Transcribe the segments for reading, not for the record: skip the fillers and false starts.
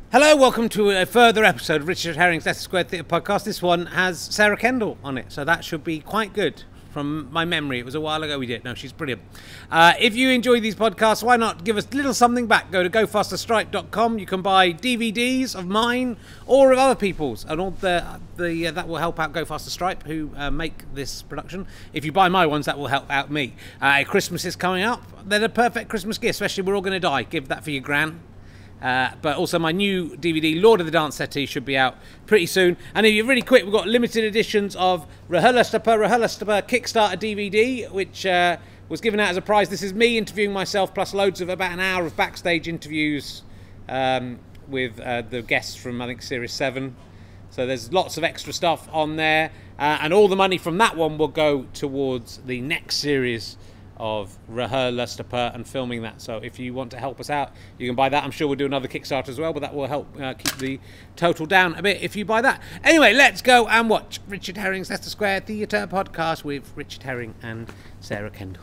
Hello, welcome to a further episode of Richard Herring's Leicester Square Theatre podcast. This one has Sarah Kendall on it, so that should be quite good. From my memory, it was a while ago we did. No, she's brilliant. If you enjoy these podcasts, why not give us a little something back? Go to gofasterstripe.com. You can buy DVDs of mine or of other people's, and all that will help out Go Faster Stripe, who make this production. If you buy my ones, that will help out me. Christmas is coming up. They're the perfect Christmas gift, especially We're All Gonna Die. Give that for your gran. But also my new DVD, Lord of the Dance Settee, should be out pretty soon. And if you're really quick, we've got limited editions of Leicester Kickstarter DVD, which was given out as a prize. This is me interviewing myself, plus loads of about an hour of backstage interviews with the guests from, I think, Series 7. So there's lots of extra stuff on there. And all the money from that one will go towards the next series of Leicester and filming that. So if you want to help us out, you can buy that. I'm sure we'll do another Kickstarter as well, but that will help keep the total down a bit if you buy that. Anyway, let's go and watch Richard Herring's Leicester Square Theatre podcast with Richard Herring and Sarah Kendall.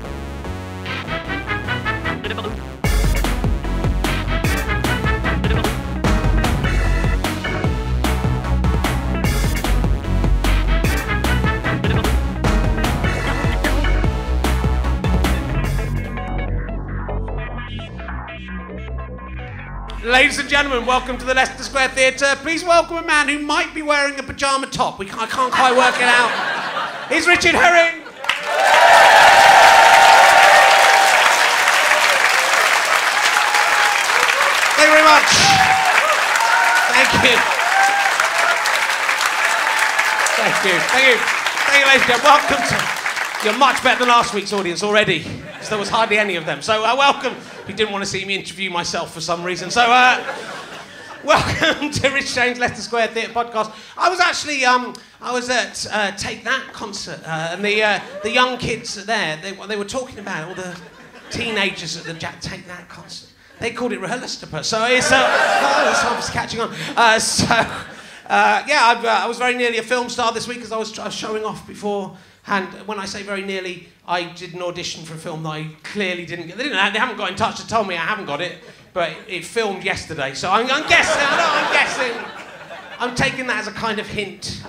Ladies and gentlemen, welcome to the Leicester Square Theatre. Please welcome a man who might be wearing a pyjama top. I can't quite work it out. He's Richard Herring. Thank you very much. Thank you. Thank you. Thank you. Thank you, ladies and gentlemen. Welcome to... You're much better than last week's audience already. So there was hardly any of them. So welcome. You didn't want to see me interview myself for some reason. So welcome to Richard Herring's Leicester Square Theatre podcast. I was actually I was at Take That concert, and the young kids there, they were talking about it, all the teenagers at the Take That concert. They called it Leicester. So it's it's catching on. I was very nearly a film star this week because I was showing off before. And when I say very nearly, I did an audition for a film that I clearly didn't get. They haven't got in touch to tell me I haven't got it, but it filmed yesterday. So I'm guessing. I'm taking that as a kind of hint.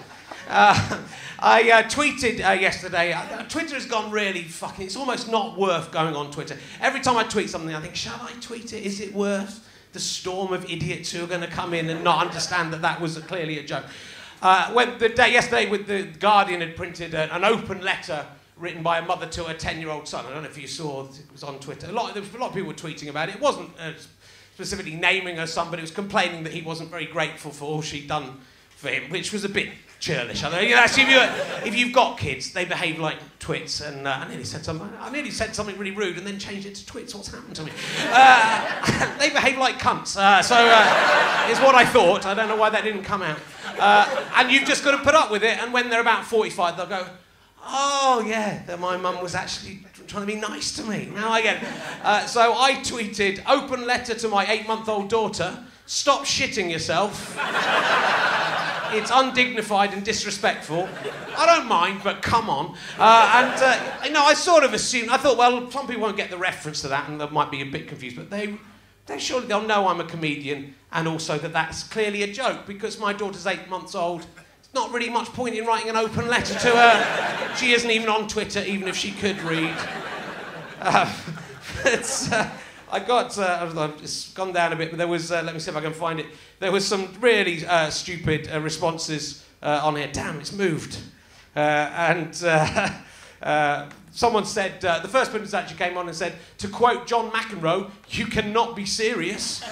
I tweeted yesterday. Twitter has gone really fucking... It's almost not worth going on Twitter. Every time I tweet something, I think, shall I tweet it? Is it worth the storm of idiots who are going to come in and not understand that was clearly a joke? Yesterday, with the Guardian had printed an open letter written by a mother to her 10-year-old son. I don't know if you saw, it was on Twitter. A lot of people were tweeting about it. It wasn't specifically naming her son, but it was complaining that he wasn't very grateful for all she'd done for him, which was a bit churlish. I know, if you've got kids, they behave like twits, and I nearly said something really rude and then changed it to twits. What's happened to me? They behave like cunts. Is what I thought. I don't know why that didn't come out. And you've just got to put up with it, and when they're about 45, they'll go, oh yeah, that my mum was actually trying to be nice to me. Now I get it. So I tweeted, open letter to my 8-month-old daughter, stop shitting yourself. It's undignified and disrespectful. I don't mind, but come on. I sort of assumed, I thought, well, some people won't get the reference to that and they might be a bit confused, but surely they'll know I'm a comedian, and also that that's clearly a joke, because my daughter's 8 months old. It's not really much point in writing an open letter to her. She isn't even on Twitter, even if she could read. It's gone down a bit, but there was, let me see if I can find it. There was some really stupid responses on here. Damn, it's moved. Someone said, the first person actually came on and said, to quote John McEnroe, you cannot be serious.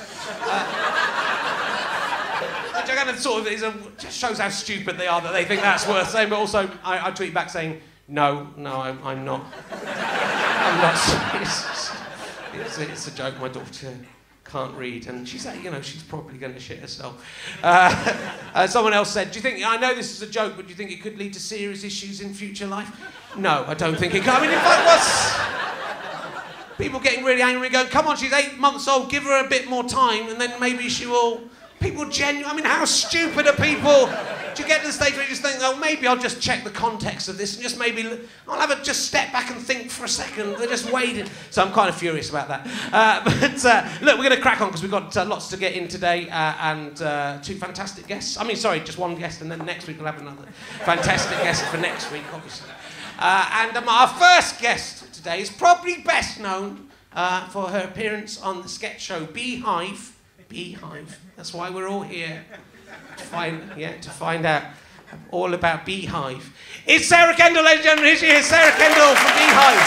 Which I kind of sort of just shows how stupid they are that they think that's worth saying, but also I tweet back saying, no, I'm not. I'm not serious. It's a joke. My daughter can't read, and she's she's probably going to shit herself. Someone else said, do you think, I know this is a joke, but do you think it could lead to serious issues in future life? No, I don't think it could. I mean, if I was... People getting really angry going, come on, she's 8 months old, give her a bit more time, and then maybe she will... People genuinely... I mean, how stupid are people Do you get to the stage where you just think, oh, maybe I'll just check the context of this and just maybe I'll have a just step back and think for a second. They're just waiting. So I'm kind of furious about that. Look, we're going to crack on because we've got lots to get in today and two fantastic guests. I mean, sorry, just one guest, and then next week we'll have another fantastic guest for next week, obviously. Our first guest today is probably best known for her appearance on the sketch show Beehive. Beehive. That's why we're all here. To find out all about Beehive. It's Sarah Kendall, ladies and gentlemen. Here she is, Sarah Kendall from Beehive.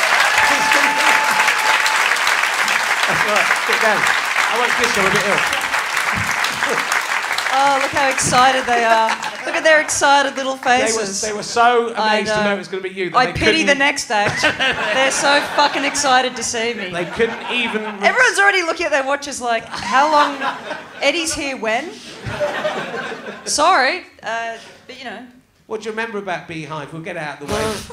That's right. Sit down. I won't kiss you, I'm a bit ill. Oh, look how excited they are. Look at their excited little faces. They were so amazed to know it was going to be you. That I pity the next act. They're so fucking excited to see me. They couldn't even... Everyone's already looking at their watches like, how long... Eddie's here when? Sorry, but you know. What do you remember about Beehive? We'll get it out of the way.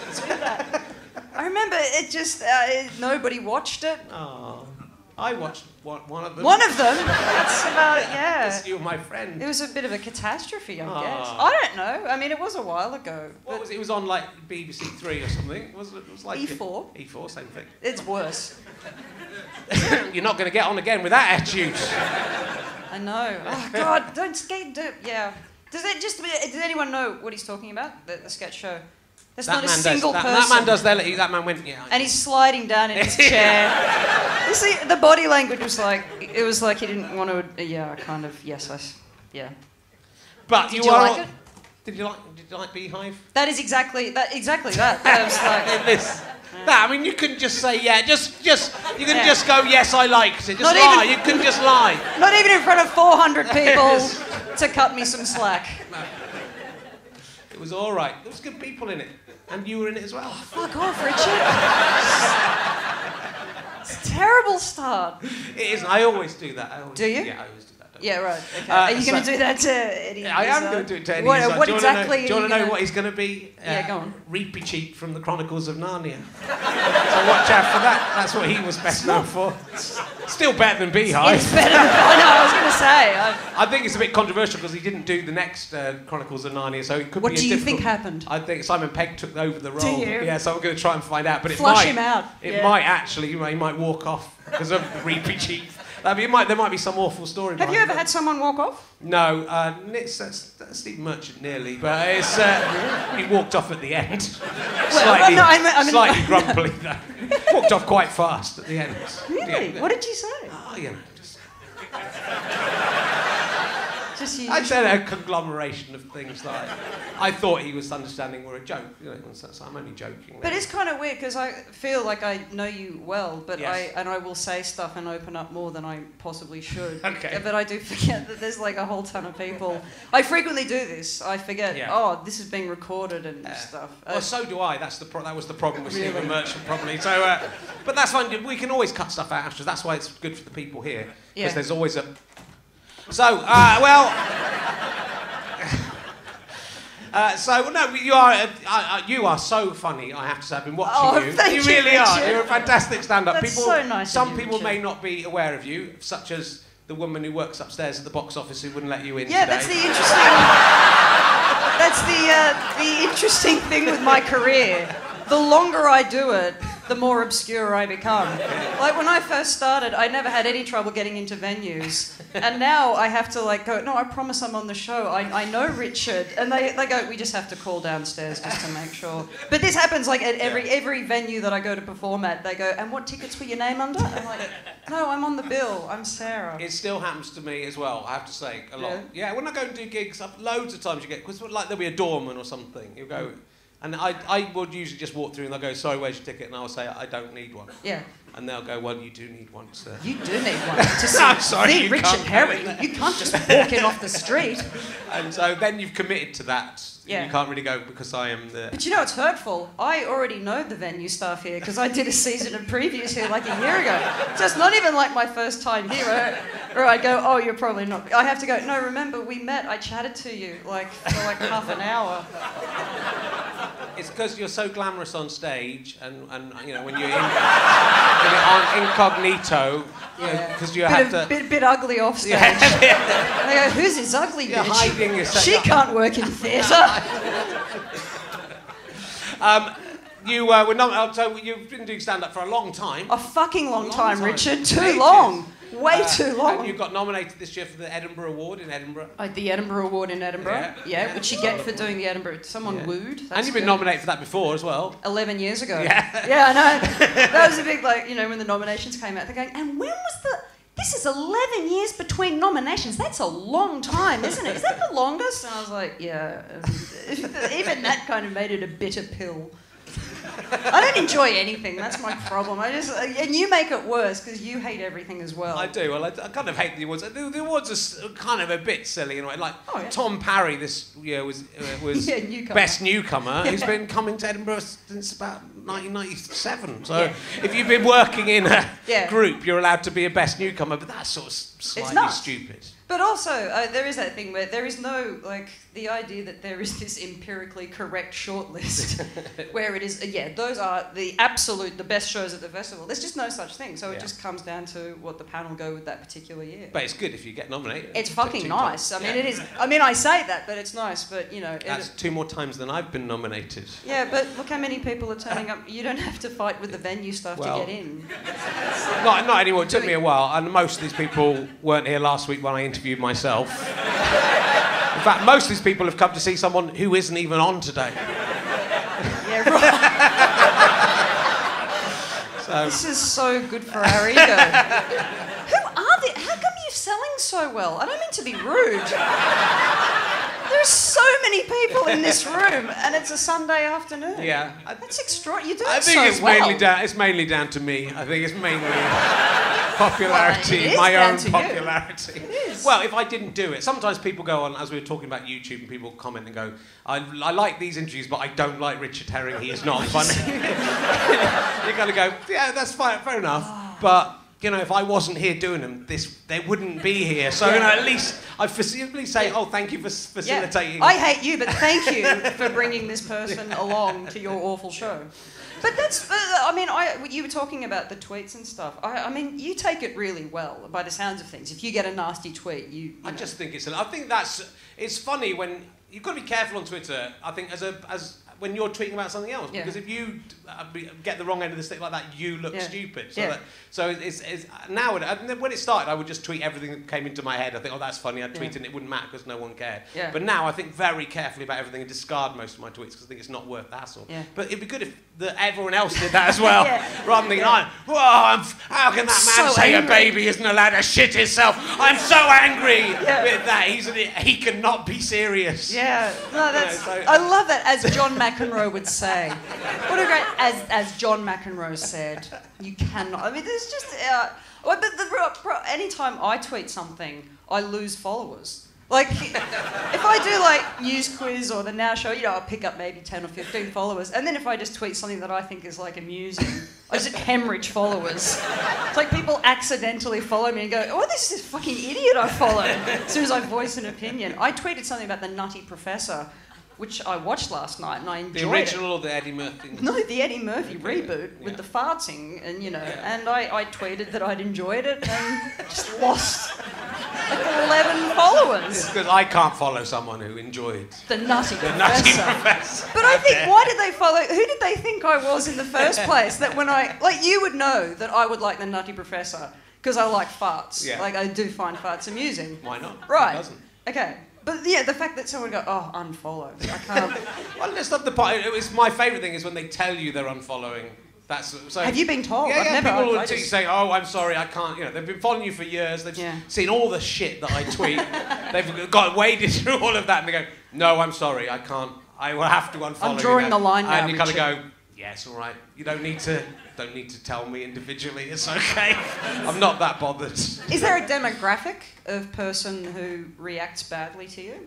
I remember it just... nobody watched it. Oh, I watched one of them. One of them? That's about it, yeah. You were my friend. It was a bit of a catastrophe, I guess. I don't know. I mean, it was a while ago. What was it? It was on like BBC Three or something. It was like E4. E4, same thing. It's worse. You're not going to get on again with that attitude. I know. Oh God! Don't skate. Yeah. Does anyone know what he's talking about? The sketch show. There's not a single person. That man does. That man went. Yeah. And he's sliding down in his chair. You see, the body language was like. It was like he didn't want to. Yeah, kind of. Yes, yeah. But Did you like it? Did you like Beehive? That is exactly that. I was like. That, I mean, you couldn't just say, yeah, you can just go, yes, I liked it. Just lie. You couldn't just lie. Not even in front of 400 people to cut me some slack. No. It was all right. There was good people in it. And you were in it as well. Oh, fuck off, Richard. It's a terrible start. It isn't. I always do that. Do you? Yeah, I always do that. Yeah, right. Okay. Are you going to do that to Eddie? I am going to do it to Eddie. What exactly? Do you want to know what he's going to be? Yeah, go on. Reapy Cheek from the Chronicles of Narnia. So watch out for that. That's what he was best known for. Still better than Beehive. It's better than... I know, I was going to say. I think it's a bit controversial because he didn't do the next Chronicles of Narnia, so it could be What do you think happened? I think Simon Pegg took over the role. Do you? Yeah, so I'm going to try and find out. But it Flush might... him out. It might actually... He might walk off because of Reapy Cheek. I mean, there might be some awful story. Have you ever had someone walk off? No, that's Steve Merchant nearly, but it's, he walked off at the end. Slightly grumpily though. Walked off quite fast at the end. Really? Yeah. What did you say? Oh, you know, just I'd say a conglomeration of things like I thought he was understanding were a joke, you know, so I'm only joking. But it's kind of weird because I feel like I know you well, but yes. I will say stuff and open up more than I possibly should. Okay. But I do forget that there's like a whole ton of people. I frequently do this. I forget. Yeah. Oh, this is being recorded and stuff. Well, so do I. That was the problem with Stephen Merchant, probably. So, but that's fine. We can always cut stuff out after. That's why it's good for the people here because there's always a. So, you are so funny. I have to say, I've been watching you. Thank you really Richard. are. You're a fantastic stand-up. That's so nice. Some people may not be aware of you, such as the woman who works upstairs at the box office who wouldn't let you in. Yeah, today. that's the interesting. That's the interesting thing with my career. The longer I do it, the more obscure I become. Like when I first started, I never had any trouble getting into venues. And now I have to like go, no, I promise I'm on the show. I know Richard. And they go, we just have to call downstairs just to make sure. But this happens like at every venue that I go to perform at. They go, and what tickets were your name under? I'm like, no, I'm on the bill. I'm Sarah. It still happens to me as well, I have to say, a lot. Yeah, when I go and do gigs, loads of times you get, because like there'll be a doorman or something. You'll go... And I would usually just walk through and they'll go, sorry, where's your ticket? And I'll say, I don't need one. Yeah. And they'll go, well, you do need one, sir. You do need one to see I'm sorry, Richard Herring. You can't just walk in off the street. And so then you've committed to that. Yeah. You can't really go because I am the... But you know, it's hurtful. I already know the venue staff here because I did a season of previews here like a year ago. So it's not even like my first time here where I go, oh, you're probably not... I have to go, no, remember, we met, I chatted to you like for like half an hour. It's because you're so glamorous on stage, and you know when you're on incognito, because you have to. Bit ugly off stage. Yeah. They go, who's this ugly You're bitch? hiding yourself. She can't work in theatre. You were not. So you've been doing stand-up for a long time. A fucking long time, Richard. Too Ages. long. Way too long. And you got nominated this year for the Edinburgh Award in Edinburgh. The Edinburgh Award in Edinburgh. Yeah, which you get for doing the Edinburgh. Someone wooed. That's and you've been nominated for that before as well. 11 years ago. Yeah. Yeah, I know. That was a big, like, you know, when the nominations came out, they're going, and when was the... This is 11 years between nominations. That's a long time, isn't it? Is that the longest? And I was like, yeah. Even that kind of made it a bitter pill. I don't enjoy anything. That's my problem. And you make it worse because you hate everything as well. I do. Well, I kind of hate the awards. The awards are kind of a bit silly in a way. Like Tom Parry this year was newcomer. best newcomer. He's been coming to Edinburgh since about 1997. So if you've been working in a group, you're allowed to be a best newcomer. But that's sort of slightly stupid. But also, there is that thing where there is no, like, the idea that there is this empirically correct shortlist where it is, those are the best shows at the festival. There's just no such thing. So it just comes down to what the panel go with that particular year. But it's good if you get nominated. It's fucking nice. I mean, it is. I mean, I say that, but it's nice. But, you know... That's 2 more times than I've been nominated. Yeah, but look how many people are turning up. You don't have to fight with the venue stuff to get in. Not anymore. It took me a while. And most of these people weren't here last week when I interviewed myself. In fact, most of these people have come to see someone who isn't even on today. Yeah, right. So. This is so good for our ego. Who are they? How come you're selling so well? I don't mean to be rude. There's so many people in this room, and it's a Sunday afternoon. Yeah. That's extraordinary. You're doing I think it's mainly down to me. I think it's mainly popularity, well, my own popularity. It is. Well, if I didn't do it, sometimes people go on, as we were talking about YouTube, and people comment and go, I like these interviews, but I don't like Richard Herring. He is not funny. You're going to go, yeah, that's fine, fair enough. But... You know, if I wasn't here doing them, they wouldn't be here. So, you know, at least I facilitatively say, oh, thank you for facilitating. Yeah. I hate you, but thank you for bringing this person along to your awful show. But that's, you were talking about the tweets and stuff. I mean, you take it really well, by the sounds of things. If you get a nasty tweet, I just think it's funny when, you've got to be careful on Twitter, I think, as when you're tweeting about something else, because if you get the wrong end of the stick like that, you look stupid. So it's now, when it started, I would just tweet everything that came into my head. I think, oh, that's funny. I'd tweet it and it wouldn't matter because no one cared. Yeah. But now I think very carefully about everything and discard most of my tweets because I think it's not worth the hassle. Yeah. But it'd be good if everyone else did that as well, rather than thinking, how can that man say angry. A baby isn't allowed to shit himself? I'm so angry with that. He cannot be serious. Yeah, no, that's. I love that, as John McEnroe would say. What a great, as John McEnroe said, you cannot. I mean, there's just. But anytime I tweet something, I lose followers. Like, if I do, like, News Quiz or the Now Show, I'll pick up maybe 10 or 15 followers. And then if I just tweet something that I think is, like, amusing, I just hemorrhage followers. It's like people accidentally follow me and go, oh, this is a fucking idiot I followed, as soon as I voice an opinion. I tweeted something about the Nutty Professor, which I watched last night, and I enjoyed it. The original or the Eddie Murphy? No, the Eddie Murphy reboot with the farting, and and I tweeted that I'd enjoyed it and just lost like 11 followers. Because I can't follow someone who enjoyed the Nutty Professor. But I think, why did they follow? Who did they think I was in the first place? That when you would know that I would like the Nutty Professor because I like farts. Yeah. Like I do find farts amusing. Why not? Right. Who doesn't? Okay. But yeah, the fact that someone go, unfollow, I can't. Well, that's not the part. It's my favourite thing is when they tell you they're unfollowing. That's so. Have you been told? Yeah, people will say, "Oh, I'm sorry, I can't." They've been following you for years. They've seen all the shit that I tweet. They've waded through all of that, and they go, "No, I'm sorry, I can't. I will have to unfollow you." I'm drawing the line now. And you kind of go, "Yes, all right. You don't need to tell me individually. It's okay. I'm not that bothered." Is there a demographic of person who reacts badly to you?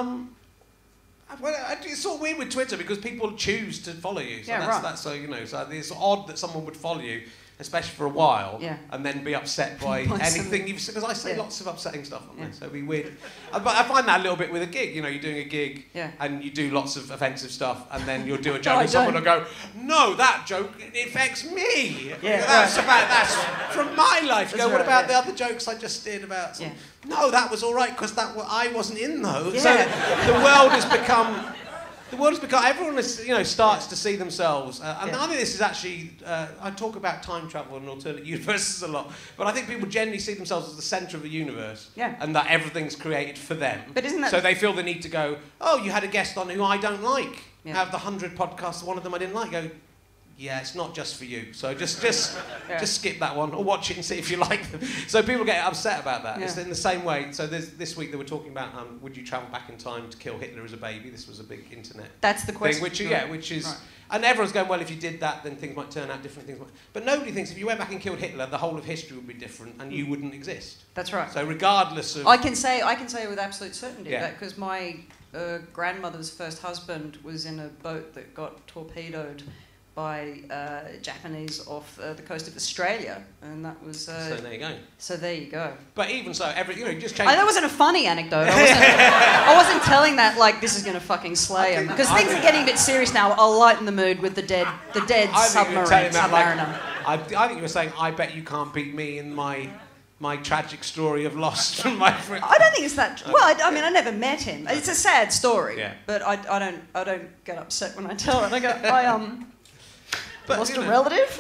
Well, it's sort of weird with Twitter because people choose to follow you. So right. So it's odd that someone would follow you. especially for a while, Yeah. and then be upset by anything you've said. Because I say lots of upsetting stuff on there, so it'd be weird. But I find that a little bit with a gig. You know, you're doing a gig, and you do lots of offensive stuff, and then you'll do a joke, and someone will go, "No, that joke it affects me. Yeah, that's from my life." You go, That's what right, about the other jokes I just did about? No, that was all right because I wasn't in those. So the world has become. Everyone is, starts to see themselves. And I think this is actually, I talk about time travel and alternate universes a lot, but I think people generally see themselves as the centre of the universe. Yeah. And that everything's created for them. But isn't that... So they feel the need to go, oh, you had a guest on who I don't like. Yeah. Have the 100 podcasts, one of them I didn't like. Go, yeah, it's not just for you. So just skip that one or watch it and see if you like them. So people get upset about that. Yeah. It's in the same way. So this week they were talking about would you travel back in time to kill Hitler as a baby? This was a big internet. That's the question. Thing, which is, and everyone's going, well, if you did that, then things might turn out different. But nobody thinks if you went back and killed Hitler, the whole of history would be different, and you wouldn't exist. That's right. So regardless of, I can say it with absolute certainty that because my grandmother's first husband was in a boat that got torpedoed by Japanese off the coast of Australia, and that was. So there you go. So there you go. But even so, you just change. That wasn't a funny anecdote. I wasn't telling that like this is going to fucking slay him because things are getting a bit serious now. I'll lighten the mood with the dead submariner. I think you were saying, I bet you can't beat me in my tragic story of lost from my friend. I don't think it's that. Well, I mean, I never met him. It's a sad story. Yeah. But I don't get upset when I tell it. I go, But, lost a relative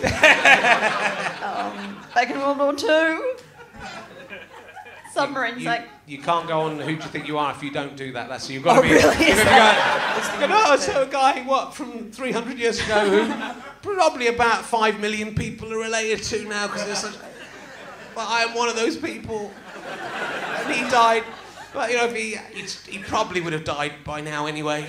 back in World War II. Submarines. You can't go on Who Do You Think You Are if you don't do that. That's you've got to be. Really? You've got to go. So a guy from 300 years ago who probably about 5 million people are related to now because there's such. But I am one of those people, and he died. But if he probably would have died by now anyway.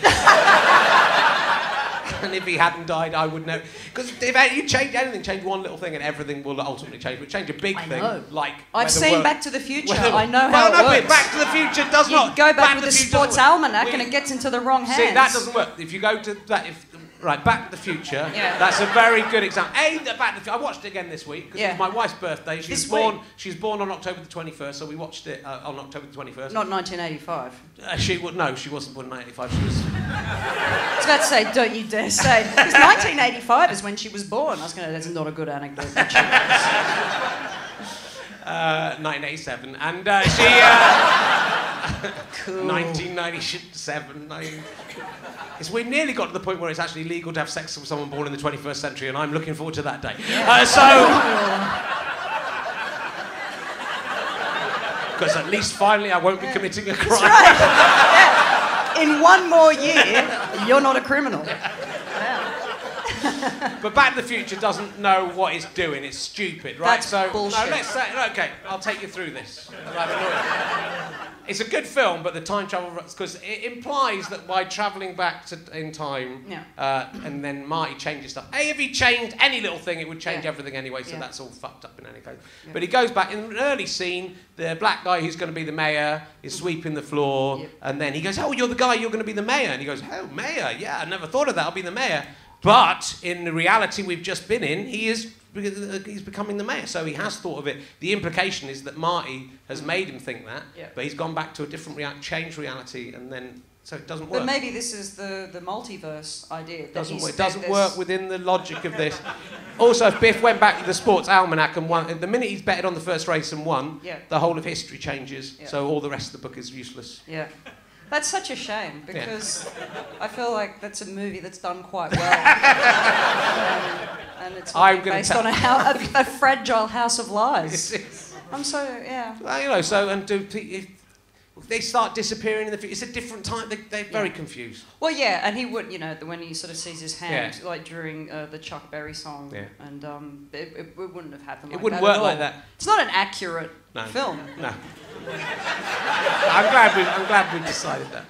And if he hadn't died, I would know. Because if you change one little thing, and everything will ultimately change. But change a big thing, like I've seen Back to the Future. I know how it works. Back to the Future does not. You go back with the sports almanac, and it gets into the wrong hands. See, that doesn't work. If you go to that, Back to the Future. Yeah. That's a very good example. I watched it again this week because it was my wife's birthday. She was born on October the 21st, so we watched it on October the 21st. Not 1985. She wasn't born in 1985. She was. I was about to say, don't you dare say. Because 1985 is when she was born. I was going to. That's not a good anecdote. 1987, and she. Cool. 1997. We nearly got to the point where it's actually legal to have sex with someone born in the 21st century, and I'm looking forward to that day. Because at least finally I won't be committing a crime. That's right. In one more year, you're not a criminal. But Back to the Future doesn't know what it's doing. It's stupid, right? That's bullshit. No, let's say, okay, I'll take you through this. It's a good film, but the time travel, because it implies that by travelling back in time, and then Marty changes stuff. If he changed any little thing, it would change everything anyway, so that's all fucked up in any case. Yeah. But he goes back, in an early scene, the black guy who's going to be the mayor is sweeping the floor, and then he goes, oh, you're the guy, you're going to be the mayor. And he goes, oh, mayor, yeah, I never thought of that, I'll be the mayor. But in the reality we've just been in, he's becoming the mayor, so he has thought of it. The implication is that Marty has made him think that, but he's gone back to a different changed reality, and then so it doesn't work. But maybe this is the multiverse idea. It doesn't work within the logic of this. Also, if Biff went back to the sports almanac and won, the minute he's betted on the first race and won, the whole of history changes. So all the rest of the book is useless. Yeah. That's such a shame because I feel like that's a movie that's done quite well. And it's based on a fragile house of lies. I'm so, Well, if they start disappearing in the future, it's a different time. They're very confused. Well, and he would, when he sort of sees his hand, like during the Chuck Berry song, and it wouldn't have happened like that. It wouldn't work like that. It's not an accurate film. No. I'm glad we decided that.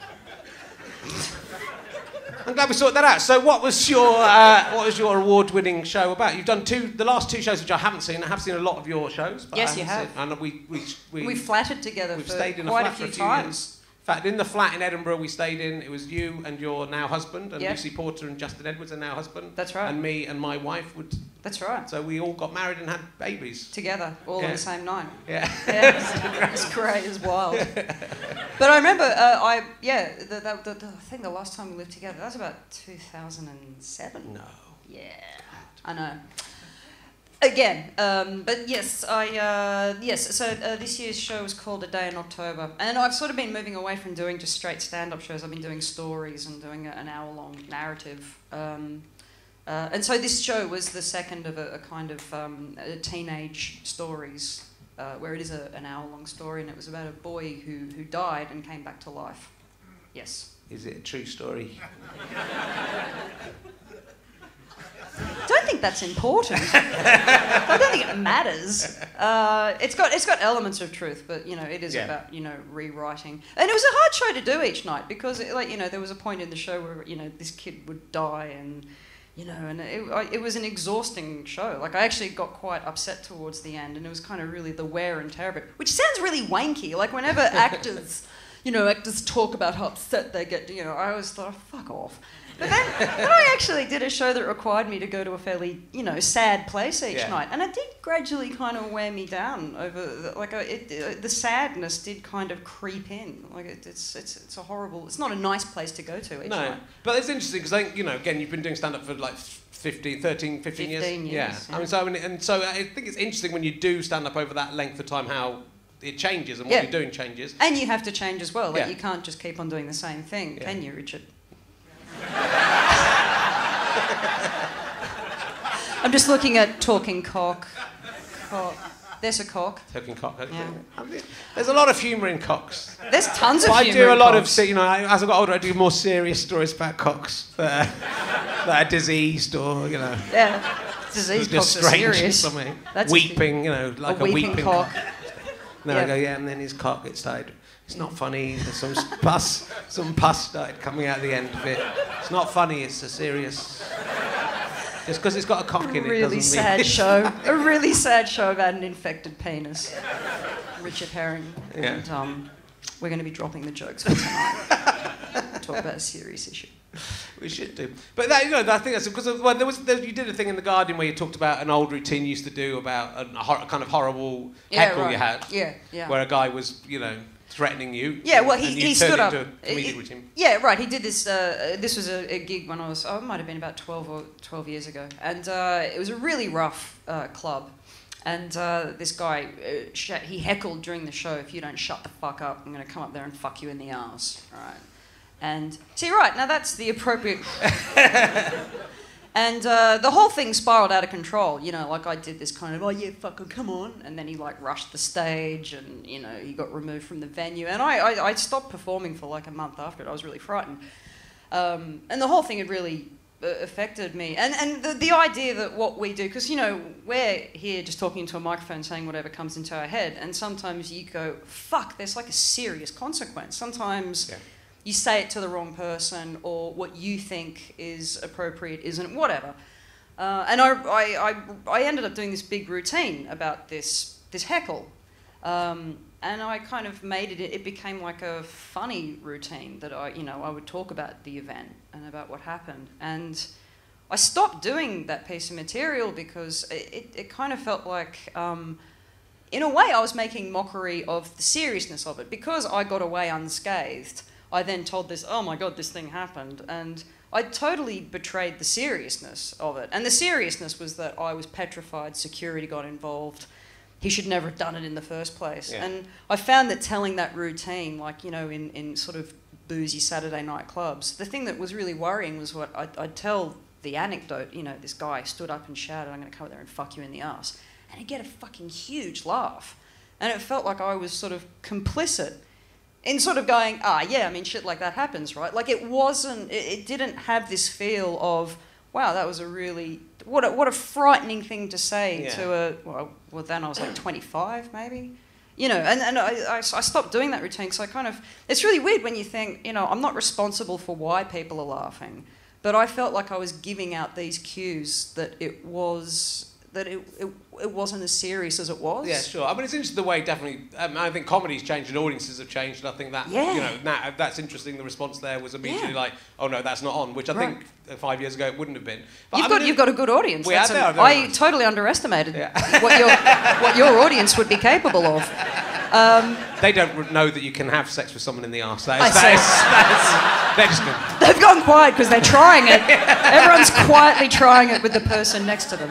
I'm glad we sorted that out. So, what was your award-winning show about? You've done the last two shows which I haven't seen. I have seen a lot of your shows. But yes, you have. And we flattered together for stayed in quite a a few for times. In fact, in the flat in Edinburgh we stayed in, it was you and your now husband, and Yep. Lucy Porter and Justin Edwards, and now husband. That's right. And me and my wife would. That's right. So we all got married and had babies. Together, all on the same night. Yeah. Yeah, it's great, it's wild. But I remember, I think the last time we lived together, that was about 2007. No. Yeah, I know. Again, but yes, so this year's show was called A Day in October, and I've sort of been moving away from doing just straight stand-up shows. I've been doing stories and doing an hour-long narrative. And so this show was the second of a kind of teenage stories, where it is an hour-long story, and it was about a boy who died and came back to life. Yes. Is it a true story? I don't think that's important. I don't think it matters. It's got elements of truth, but it is about rewriting. And it was a hard show to do each night because there was a point in the show where this kid would die and it was an exhausting show. Like I actually got quite upset towards the end, and it was kind of really the wear and tear of it, which sounds really wanky. Like whenever actors talk about how upset they get, I always thought, fuck off. But then I actually did a show that required me to go to a fairly, sad place each night, and it did gradually kind of wear me down over, the sadness did kind of creep in. Like it's a horrible, it's not a nice place to go to each night. No, but it's interesting because again, you've been doing stand-up for like 15 years. 15 years. Yeah. So I think it's interesting when you do stand-up over that length of time how it changes and what you're doing changes. And you have to change as well. Like you can't just keep on doing the same thing, can you, Richard? I'm just looking at talking cock. There's a cock. Talking cock. Yeah. There's a lot of humour in cocks. There's tons of humour. I do a lot cocks. of, as I got older, I do more serious stories about cocks that are diseased or Yeah, disease just cocks are strange or serious. something. That's weeping, like a weeping cock. And then I go, and then his cock gets started. It's not funny. There's some pus started coming out the end of it. It's not funny. It's a serious. Just because it's got a cock in it Really doesn't sad mean show. A really sad show about an infected penis. Richard Herring. Yeah. And we're going to be dropping the jokes for tonight. Talk about a serious issue. We should do. But I think that's because you did a thing in The Guardian where you talked about an old routine you used to do about a kind of horrible heckle you had. Yeah. Where a guy was, threatening you. Yeah, well, and he stood up. Into a comedic routine. Yeah, right. He did this. This was a gig when it might have been about 12 years ago, and it was a really rough club. And this guy, he heckled during the show, "If you don't shut the fuck up, I'm going to come up there and fuck you in the arse." Right. And see, right now that's the appropriate. And the whole thing spiraled out of control, like I did this kind of, oh yeah, fucker, come on. And then he rushed the stage and, he got removed from the venue. And I stopped performing for like a month after it. I was really frightened. And the whole thing had really affected me. And the idea that what we do, because, we're here just talking into a microphone saying whatever comes into our head. And sometimes you go, fuck, there's like a serious consequence. Sometimes... Yeah. You say it to the wrong person, or what you think is appropriate isn't, whatever. And I ended up doing this big routine about this heckle. And I kind of made it became like a funny routine that I would talk about the event and about what happened. And I stopped doing that piece of material because it kind of felt like... in a way, I was making mockery of the seriousness of it. Because I got away unscathed, I then told this, oh my God, this thing happened. And I totally betrayed the seriousness of it. And the seriousness was that I was petrified, security got involved. He should never have done it in the first place. Yeah. And I found that telling that routine, like, in sort of boozy Saturday night clubs, the thing that was really worrying was what I'd tell the anecdote, this guy stood up and shouted, I'm going to come there and fuck you in the arse. And he'd get a fucking huge laugh. And it felt like I was sort of complicit in sort of going, shit like that happens, right? Like it didn't have this feel of, wow, that was a really, what a frightening thing to say to then I was like 25 maybe. And I stopped doing that routine because it's really weird when you think, I'm not responsible for why people are laughing, but I felt like I was giving out these cues that it was that it wasn't as serious as it was. Yeah, sure. I mean, it's interesting the way definitely. I think comedy's changed and audiences have changed, and I think that now that's interesting. The response there was immediately like, "Oh no, that's not on," which I think 5 years ago it wouldn't have been. But you've got a good audience. I totally underestimated what your audience would be capable of. They don't know that you can have sex with someone in the arse. They're just good. They've gone quiet because they're trying it. Everyone's quietly trying it with the person next to them.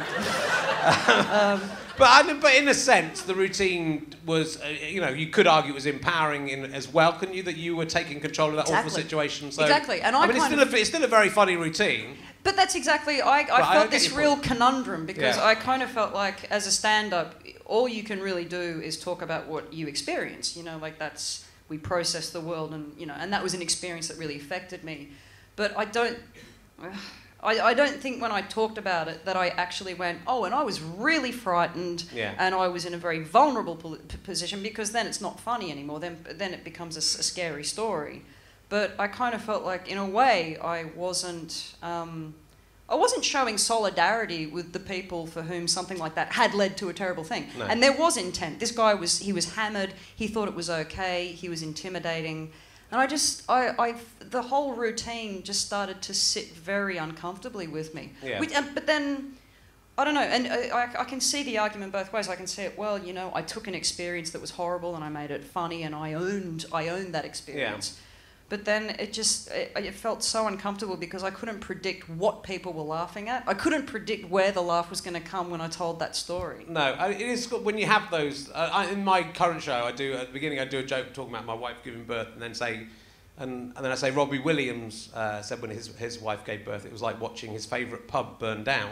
But in a sense, the routine was, you could argue it was empowering as well, couldn't you? That you were taking control of that awful situation. So, exactly. And it's still a very funny routine. But that's exactly, I felt this real conundrum because I kind of felt like as a stand-up, all you can really do is talk about what you experience. We process the world and that was an experience that really affected me. But I don't think when I talked about it that I actually went, oh, and I was really frightened and I was in a very vulnerable position, because then it's not funny anymore. Then it becomes a scary story. But I kind of felt like, in a way, I wasn't showing solidarity with the people for whom something like that had led to a terrible thing. No. And there was intent. This guy was hammered. He thought it was okay. He was intimidating. And the whole routine just started to sit very uncomfortably with me. Yeah. But then, I don't know, and I can see the argument both ways. I can see it, I took an experience that was horrible and I made it funny and I owned that experience. Yeah. But then it felt so uncomfortable because I couldn't predict what people were laughing at. I couldn't predict where the laugh was going to come when I told that story. No, it is good when you have those. In my current show, at the beginning I do a joke talking about my wife giving birth, and then I say Robbie Williams said when his wife gave birth, it was like watching his favourite pub burn down,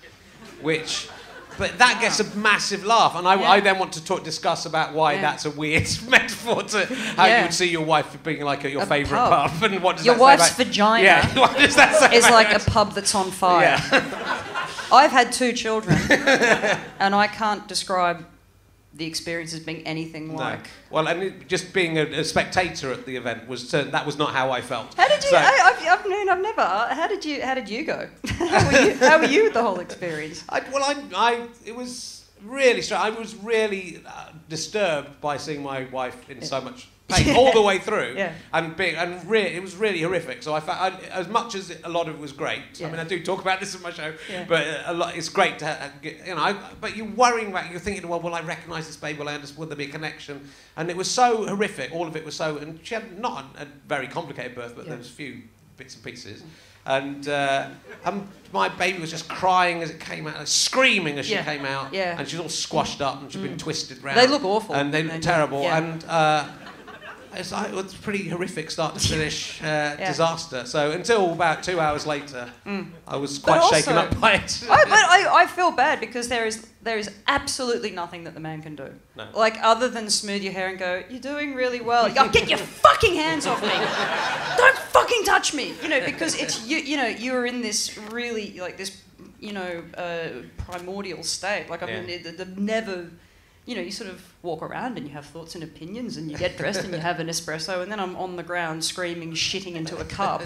But that gets a massive laugh, and I then want to discuss about why that's a weird metaphor to how you would see your wife being like your favourite pub, and what does your that wife's say about, vagina yeah, what does that say is about like a pub that's on fire. Yeah. I've had 2 children, and I can't describe the experience as being anything like. Well, and just being a spectator at the event that was not how I felt. How did you? I've never. How did you go? How were you with the whole experience? It was really strange. I was really disturbed by seeing my wife in so much pain all the way through, it was really horrific. So I found, as much as a lot of it was great. I mean, I do talk about this in my show, but it's great to but you're worrying about. You're thinking, well, will I recognise this baby? Will there be a connection? And it was so horrific. All of it was so. And she had not a very complicated birth, but there was a few bits and pieces. And my baby was just crying as it came out, screaming as she came out, and she's all squashed up and she'd been twisted round. They look awful. And they look terrible. Yeah. And it was a pretty horrific start to finish disaster. So until about 2 hours later, I was quite shaken up by it. I feel bad because there is absolutely nothing that the man can do. No. Like, other than smooth your hair and go, you're doing really well. Get your fucking hands off me. Don't fucking touch me. Because it's, you're in this really, like, this, primordial state. Like, I mean, they've never... you sort of walk around and you have thoughts and opinions and you get dressed and you have an espresso, and then I'm on the ground screaming, shitting into a cup.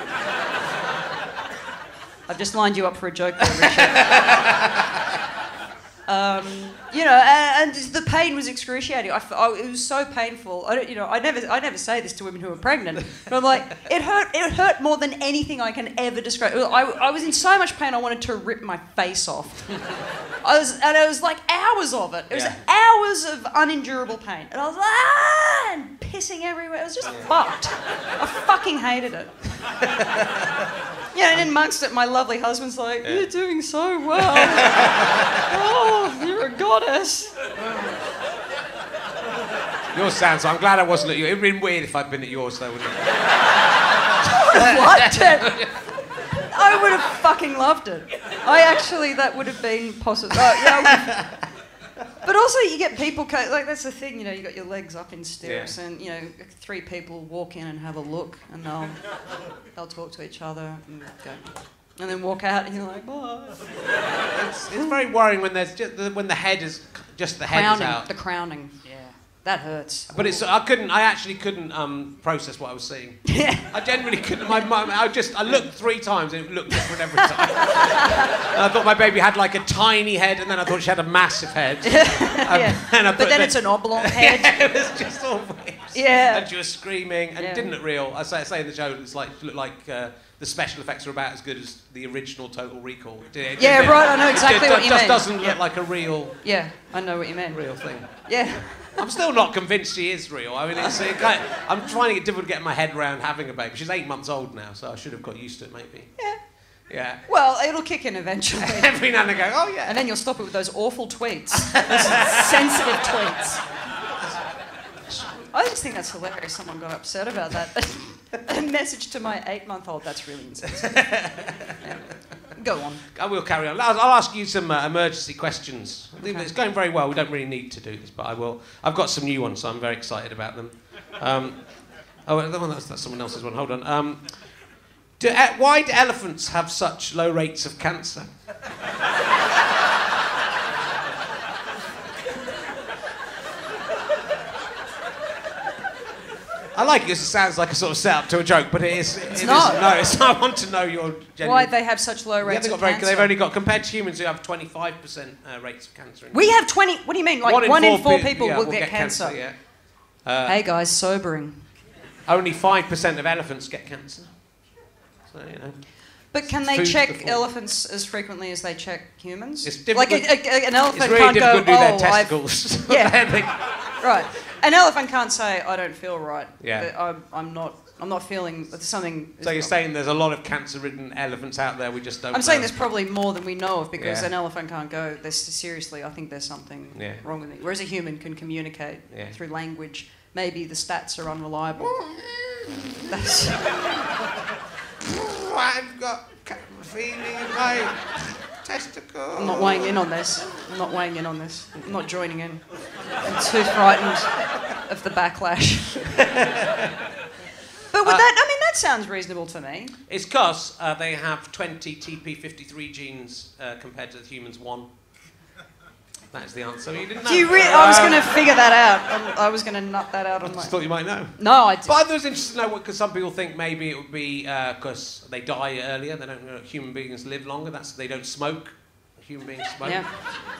I've just lined you up for a joke there, Richard. And the pain was excruciating. It was so painful. I never say this to women who are pregnant, but I'm like, it hurt more than anything I can ever describe. I was in so much pain I wanted to rip my face off. It was like hours of it. It was hours of unendurable pain, and I was like, and pissing everywhere. It was just fucked. I fucking hated it. And amongst it, my lovely husband's like, you're doing so well. Oh, you're a goddess. Yours sounds... I'm glad I wasn't at yours. It would have been weird if I'd been at yours, though, wouldn't it? I would have liked it. I would have fucking loved it. That would have been possible. But also you get people... Like, that's the thing, you got your legs up in stirrups and, 3 people walk in and have a look and they'll talk to each other and go... And then walk out and you're like, bye. It's very worrying when there's when the head is... Just the head is out. The crowning, That hurts. But I actually couldn't process what I was seeing. Yeah. I genuinely couldn't. I looked 3 times and it looked different every time. And I thought my baby had like a tiny head, and then I thought she had a massive head. Yeah. But then it's an oblong head. Yeah, it was just all weird. Yeah. And she was screaming, and it didn't look real. I say in the show, it looked like the special effects were about as good as the original Total Recall. Right. I know exactly what you mean. It just doesn't look like a real. Yeah, I know what you mean. Real thing. Yeah. I'm still not convinced she is real. I mean, I'm finding it difficult to get my head around having a baby. She's 8 months old now, so I should have got used to it, maybe. Yeah. Yeah. Well, it'll kick in eventually. Every now and then go, oh yeah. And then you'll stop it with those awful tweets. Those sensitive tweets. I just think that's hilarious. Someone got upset about that. A message to my 8-month-old. That's really insensitive. Yeah. Go on. I will carry on. I'll ask you some emergency questions. I think it's going very well. We don't really need to do this, but I will. I've got some new ones, so I'm very excited about them. That's someone else's one. Hold on. Why do elephants have such low rates of cancer? I like it because it sounds like a sort of setup to a joke, but it is. It's not. No, it's not. I want to know your genuine... Why they have such low rates of cancer? They've only got, compared to humans who have 25% rates of cancer. We have 20... What do you mean? Like one in four people will get cancer. Yeah. Hey guys, sobering. Only 5% of elephants get cancer. So, you know. But can they check elephants as frequently as they check humans? It's difficult. Like an elephant it's really can't difficult go, to do their testicles. Yeah. Right. An elephant can't say, I don't feel right. Yeah. I'm not feeling something... So you're saying there's a lot of cancer-ridden elephants out there, we just don't know. I'm saying there's probably more than we know of, because an elephant can't go, seriously, I think there's something wrong with me. Whereas a human can communicate through language. Maybe the stats are unreliable. That's... I've got a feeling in my testicle. I'm not weighing in on this. I'm not joining in. I'm too frightened of the backlash. But that sounds reasonable to me. It's because they have 20 TP53 genes compared to the humans' 1. That is the answer. You didn't know. I was going to figure that out. I was going to nut that out on my... I just thought you might know. No, I didn't. But I was interested to know, because some people think maybe it would be because they die earlier. They don't. Human beings live longer. They don't smoke. Human beings smoke. Yeah.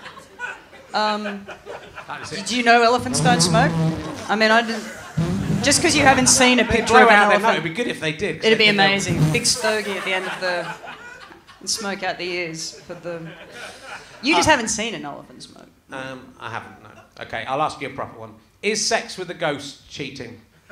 Do you know elephants don't smoke? I mean, I didn't... Just because you haven't seen a picture of an elephant... No, it'd be good if they did. It'd be amazing. Big stogie at the end of and smoke out the ears for the... You just haven't seen an elephant smoke. I haven't, no. Okay, I'll ask you a proper one. Is sex with a ghost cheating? If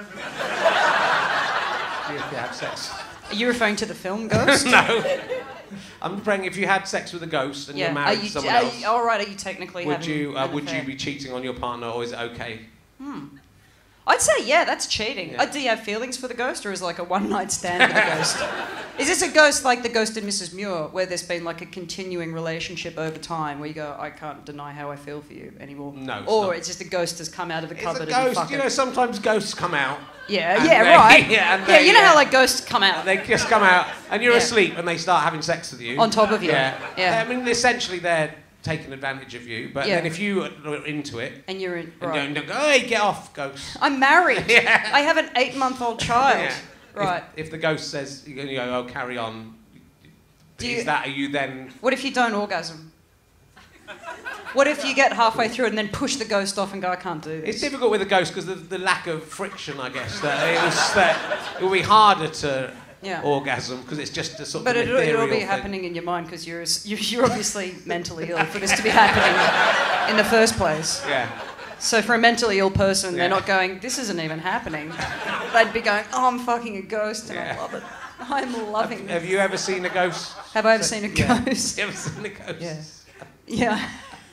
you have sex. Are you referring to the film Ghost? No. I'm referring if you had sex with a ghost and you're married to someone else. All right, are you technically would you be cheating on your partner, or is it okay? I'd say, that's cheating. Yeah. Do you have feelings for the ghost, or is it like a one-night stand with the ghost? Is this a ghost like the ghost in Mrs. Muir, where there's been like a continuing relationship over time, where you go, I can't deny how I feel for you anymore? No. It's just a ghost has come out of the cupboard. It's a ghost. You know, sometimes ghosts come out. Right. You know how like ghosts come out. They just come out, and you're asleep, and they start having sex with you. On top of you. Yeah. I mean, essentially, they're taking advantage of you, but then if you are into it and you're in, and don't go, hey, get off, ghost. I'm married. I have an 8-month-old child. Right. If the ghost says, you go, oh, carry on. Are you then? What if you don't orgasm? What if you get halfway through it and then push the ghost off and go, I can't do this? It's difficult with a ghost because of the lack of friction, I guess. It will be harder to orgasm because it's just a sort of ethereal thing. But it'll be happening in your mind because you're obviously mentally ill for this to be happening in the first place. Yeah. So for a mentally ill person, they're not going, this isn't even happening. They'd be going, oh, I'm fucking a ghost and I love it. I'm loving it. Have you ever seen a ghost? Have I ever seen a ghost? You ever seen a ghost? Yeah.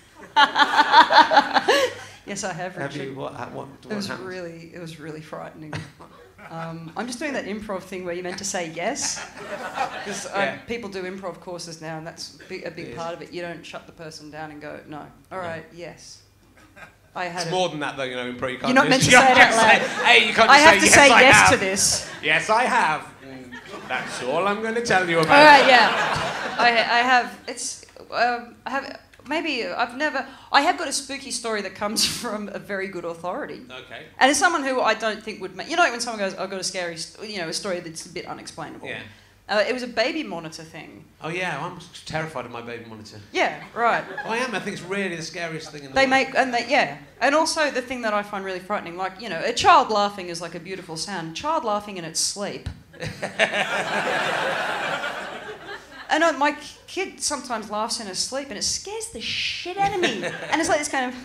Yes, I have, Richard. Have you? What it was really frightening. I'm just doing that improv thing where you're meant to say yes. Because people do improv courses now, and that's a big part of it. You don't shut the person down and go, no. All right, yes. It's more than that, though, you know, improv. You're not meant to say it out loud. Hey, you can't I have to say yes yes to this. Yes, I have. That's all I'm going to tell you about. All right, yeah. I have. maybe I have got a spooky story that comes from a very good authority. Okay. And it's someone who I don't think would make... You know, when someone goes, I've got a scary... a story that's a bit unexplainable. Yeah. It was a baby monitor thing. Oh, yeah, I'm terrified of my baby monitor. Yeah, right. I am. I think it's really the scariest thing in the world. And also the thing that I find really frightening, like, a child laughing is like a beautiful sound. Child laughing in its sleep. And my kid sometimes laughs in his sleep and it scares the shit out of me. And it's like this kind of...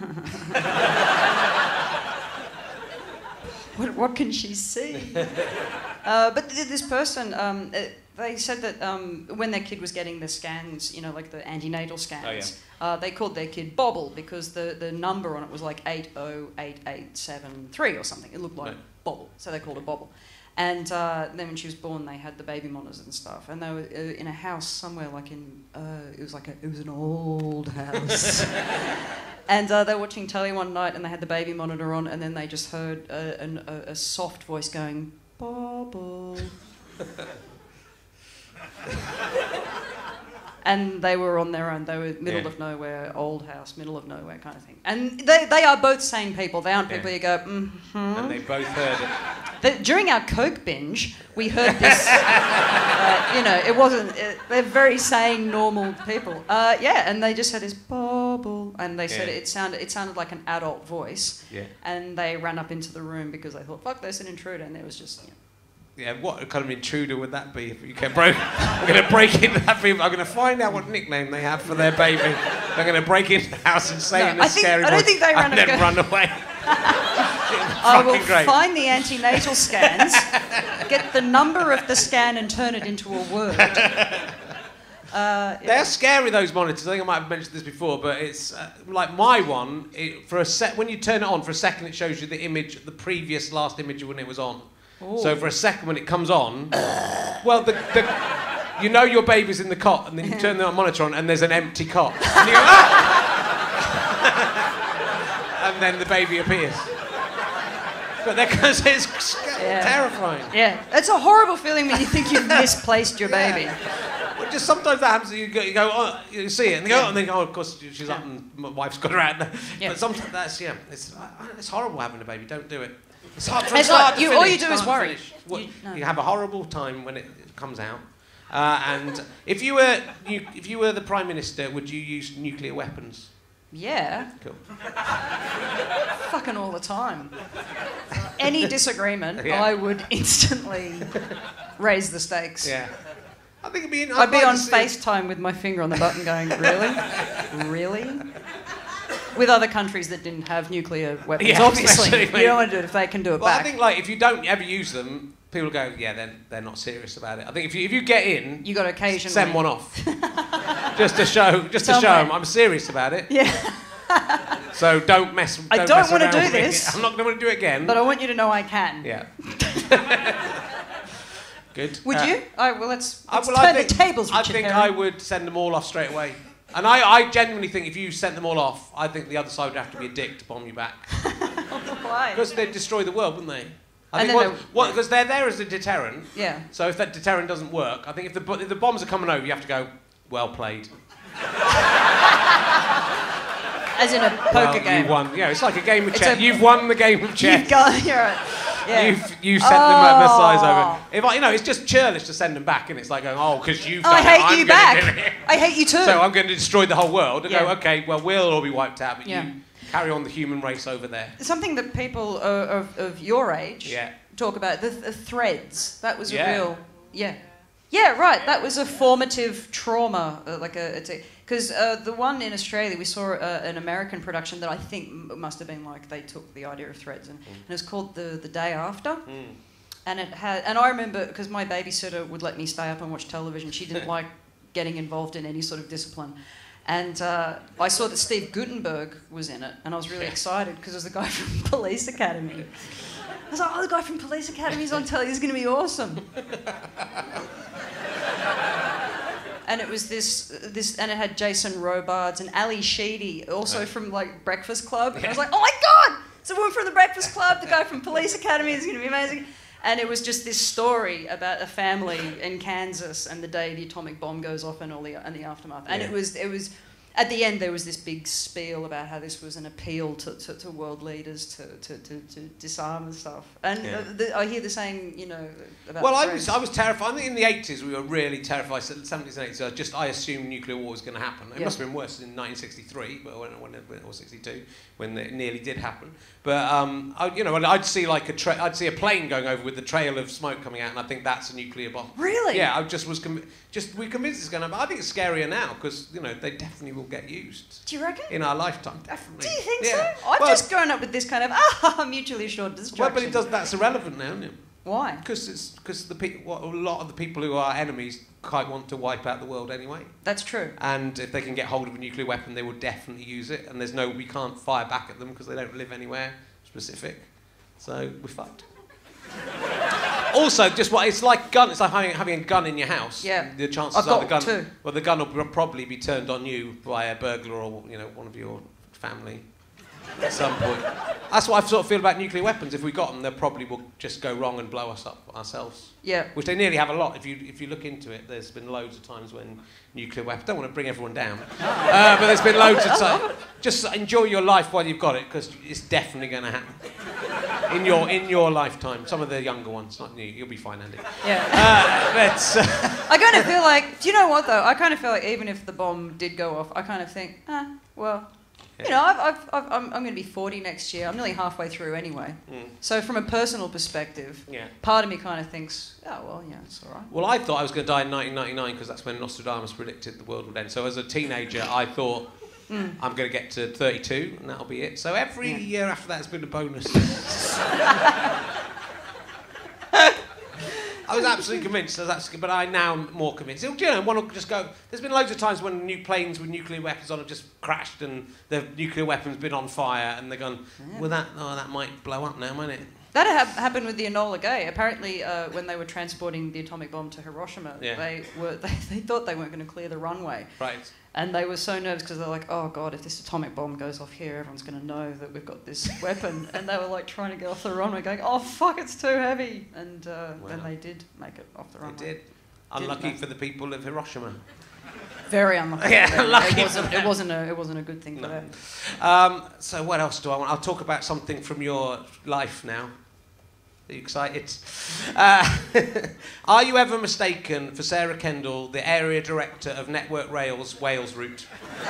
what can she see? But this person, they said that when their kid was getting the scans, like the antenatal scans, they called their kid Bobble because the number on it was like 808873 or something. It looked like Bobble, so they called it Bobble. And then when she was born, they had the baby monitors and stuff. And they were in a house somewhere, like in it was an old house. And they were watching telly one night, and they had the baby monitor on, and then they just heard a soft voice going, "Bobble." And they were on their own. They were middle of nowhere, old house, middle of nowhere kind of thing. And they are both sane people. They aren't people you go, mm-hmm. And they both heard it. During our Coke binge, we heard this, it wasn't... they're very sane, normal people. And they just had this bubble, and they said it sounded like an adult voice. Yeah. And they ran up into the room because they thought, fuck, there's an intruder, and there was just... Yeah, what kind of intruder would that be? If you get I'm going to break into that people. I'm going to find out what nickname they have for their baby. I'm going to break into the house and say in a scary voice. I don't think they ran and then run away. I will find the antenatal scans, get the number of the scan and turn it into a word. They're scary, those monitors. I think I might have mentioned this before, but it's like my one. When you turn it on for a second, it shows you the image, the previous last image when it was on. Ooh. So for a second when it comes on, well, you know your baby's in the cot, and then you turn the monitor on, and there's an empty cot, and you go, ah! And then the baby appears. But because it's terrifying. Yeah, it's a horrible feeling when you think you've misplaced your baby. Well, just sometimes that happens. You go, oh, you see it, and you go, and then go, oh, of course she's up, and my wife's got her out. But sometimes it's horrible having a baby. Don't do it. It's hard from start to finish. All you do is worry. You have a horrible time when it comes out. And if you were the Prime Minister, would you use nuclear weapons? Yeah. Cool. Fucking all the time. Any disagreement, I would instantly raise the stakes. Yeah. I think it'd be. I'd be on FaceTime with my finger on the button, going, "Really, really." With other countries that didn't have nuclear weapons, obviously. You don't want to do it if they can do it back. I think, if you don't ever use them, people go, yeah, they're not serious about it. I think if you get in, you got to occasionally send one off, just to show them I'm serious about it. Yeah. So don't mess. I don't want to do this. I'm not going to do it again. But I want you to know I can. Yeah. Good. Would you? Let's turn the tables. I think I would send them all off straight away. And I genuinely think if you sent them all off, I think the other side would have to be a dick to bomb you back. Why? Because they'd destroy the world, wouldn't they? Because they're there as a deterrent. Yeah. So if that deterrent doesn't work, I think if the bombs are coming over, you have to go, well played. As in a poker game. You won. Yeah, it's like a game of chess. You've won the game of chess. You're right. Yeah. You've sent them missiles over. It's just churlish to send them back, and it's like going, oh, because you've done I hate you back. I hate you too. So I'm going to destroy the whole world. And go, okay, well, we'll all be wiped out, but you carry on the human race over there. Something that people of your age talk about, the threads. That was a real... Yeah. Yeah, right. That was a formative trauma, because the one in Australia, we saw an American production that I think must have been like they took the idea of threads, and it was called The Day After. And I remember, because my babysitter would let me stay up and watch television, she didn't like getting involved in any sort of discipline. And I saw that Steve Guttenberg was in it, and I was really excited because it was the guy from Police Academy. I was like, oh, the guy from Police Academy's on telly, this is going to be awesome. And it was this, and it had Jason Robards and Ali Sheedy, also from Breakfast Club. And I was like, oh my God, it's a woman from the Breakfast Club, the guy from Police Academy, is going to be amazing. And it was just this story about a family in Kansas and the day the atomic bomb goes off and the aftermath. And it was At the end, there was this big spiel about how this was an appeal to world leaders to disarm and stuff. And I hear the saying, you know, about. Well, I was terrified. I think in the 80s we were really terrified. 70s and 80s, I assumed nuclear war was going to happen. It must have been worse in 1963, but or 62, when it nearly did happen. But I'd see I'd see a plane going over with the trail of smoke coming out, and I think that's a nuclear bomb. Really? Yeah, I just was we're convinced it's going to happen. I think it's scarier now because they definitely will get used. Do you reckon? In our lifetime, definitely. Do you think so? I've just grown up with this kind of mutually assured destruction. Well, but that's irrelevant now, isn't it? Why? Because a lot of the people who are enemies quite want to wipe out the world anyway. That's true. And if they can get hold of a nuclear weapon, they will definitely use it. And we can't fire back at them because they don't live anywhere specific. So we're fucked. Also, it's like gun. It's like having a gun in your house. Yeah. The chances are the gun. Well, the gun will probably be turned on you by a burglar or one of your family at some point. That's what I sort of feel about nuclear weapons. If we got them, they probably will just go wrong and blow us up ourselves. Yeah. Which they nearly have a lot. If you look into it, there's been loads of times when nuclear weapons. Don't want to bring everyone down, but there's been loads of times. Just enjoy your life while you've got it, because it's definitely going to happen in your lifetime. Some of the younger ones, not you. You'll be fine, Andy. Yeah. I kind of feel like. Do you know what though? I kind of feel like even if the bomb did go off, I kind of think, well. Yeah. I'm going to be 40 next year. I'm nearly halfway through anyway. So from a personal perspective, part of me kind of thinks, it's all right. Well, I thought I was going to die in 1999 because that's when Nostradamus predicted the world would end. So as a teenager, I thought I'm going to get to 32 and that'll be it. So every year after that has been a bonus. I was absolutely convinced, but I'm now more convinced. One will just go. There's been loads of times when new planes with nuclear weapons on have just crashed and the nuclear weapon's been on fire, and they're gone. Well, that might blow up now, mightn't it? That happened with the Enola Gay. Apparently, when they were transporting the atomic bomb to Hiroshima, they thought they weren't going to clear the runway. Right. And they were so nervous because they're like, oh God, if this atomic bomb goes off here, everyone's going to know that we've got this weapon. And they were like trying to get off the runway going, oh fuck, it's too heavy. And then they did make it off the runway. They did. Unlucky for the people of Hiroshima. Very unlucky. Yeah, lucky. It wasn't a good thing for them. So what else do I want? I'll talk about something from your life now. Are you excited? Are you ever mistaken for Sarah Kendall, the area director of Network Rail's Wales route?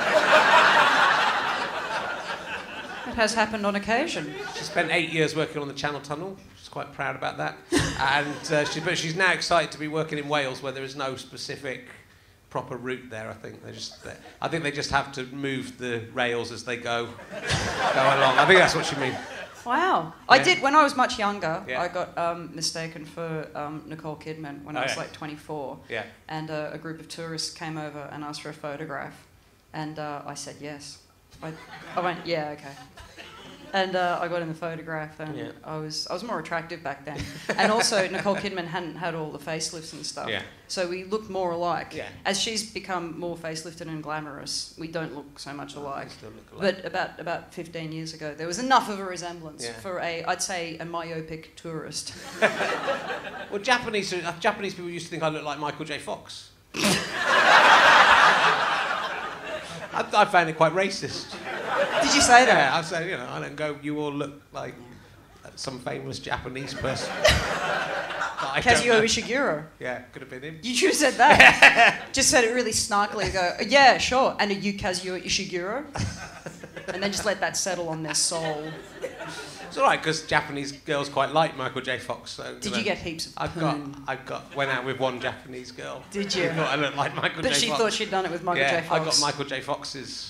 It has happened on occasion. She spent 8 years working on the Channel Tunnel. She's quite proud about that. But she's now excited to be working in Wales, where there is no specific proper route there. I think they just have to move the rails as they go along. I think that's what she means. Wow. Yeah. I did, when I was much younger, I got mistaken for Nicole Kidman when I was like 24. Yeah. And a group of tourists came over and asked for a photograph. And I said yes. I went, yeah, okay. And I got in the photograph, and I was more attractive back then. And also, Nicole Kidman hadn't had all the facelifts and stuff. Yeah. So we looked more alike. Yeah. As she's become more facelifted and glamorous, we don't look so much alike. But about 15 years ago, there was enough of a resemblance for I'd say, a myopic tourist. Well, Japanese people used to think I looked like Michael J. Fox. I found it quite racist. Did you say that? Yeah, I said, I don't go, you all look like some famous Japanese person. Kazuo Ishiguro. Yeah, could have been him. You should have said that. Just said it really snarkily. Go, yeah, sure. And are you Kazuo Ishiguro? And then just let that settle on their soul. It's all right, because Japanese girls quite like Michael J. Fox. So, Did you get heaps of went out with one Japanese girl. Did you? Who thought I looked like Michael J. Fox. But she thought she'd done it with Michael J. Fox. I got Michael J. Fox's.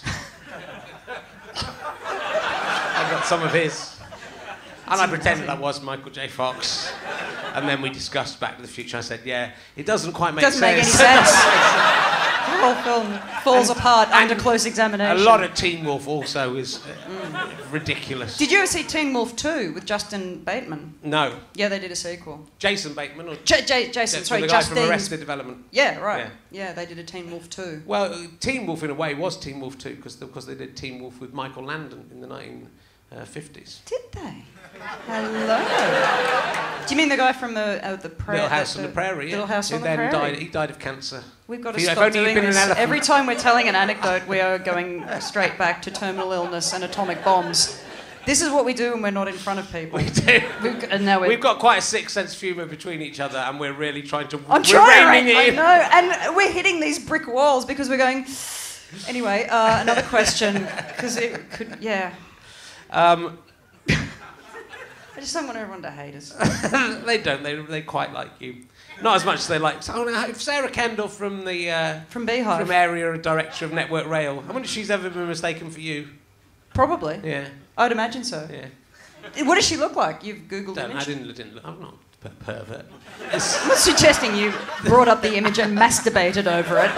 I got some of his. And I pretended I was Michael J. Fox. And then we discussed Back to the Future. I said, it doesn't quite make sense. Doesn't make any sense. The whole film falls apart under close examination. A lot of Teen Wolf also is ridiculous. Did you ever see Teen Wolf 2 with Justin Bateman? No. Yeah, they did a sequel. Jason Bateman? Or Jason, sorry, the guy from Arrested Development. Yeah, right. Yeah, they did a Teen Wolf 2. Well, Teen Wolf in a way was Teen Wolf 2 because they did Teen Wolf with Michael Landon in the 50s. Did they? Hello. Do you mean the guy from the prairie? Little House on the Prairie, Little House on the then Prairie. He died of cancer. We've got to If stop only he'd doing been an this. elephant. Every time we're telling an anecdote, we are going straight back to terminal illness and atomic bombs. This is what we do when we're not in front of people. We do. And now We've got quite a sick sense of humour between each other, and we're really trying to. I'm trying. I know, and we're hitting these brick walls because we're going. Anyway, another question, because it could, yeah. I just don't want everyone to hate us. They don't. They quite like you. Not as much as they like. So, if Sarah Kendall from the from Beehive, from area director of Network Rail, I wonder if she's ever been mistaken for you. Probably. Yeah. I'd imagine so. Yeah. What does she look like? You've Googled Don't, image? I didn't look. I'm not a pervert. I'm not suggesting you brought up the image and masturbated over it.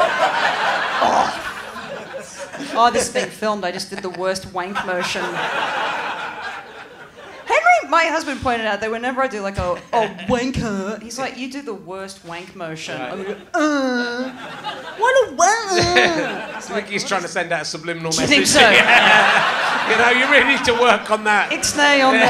Oh, this is being filmed. I just did the worst wank motion. Henry, my husband, pointed out that whenever I do like a wanker, he's like, you do the worst wank motion. Right. I go, what a wank. I think he's trying to send out a subliminal Do you message. think so? Yeah. You know, you really need to work on that. Ixnay on the...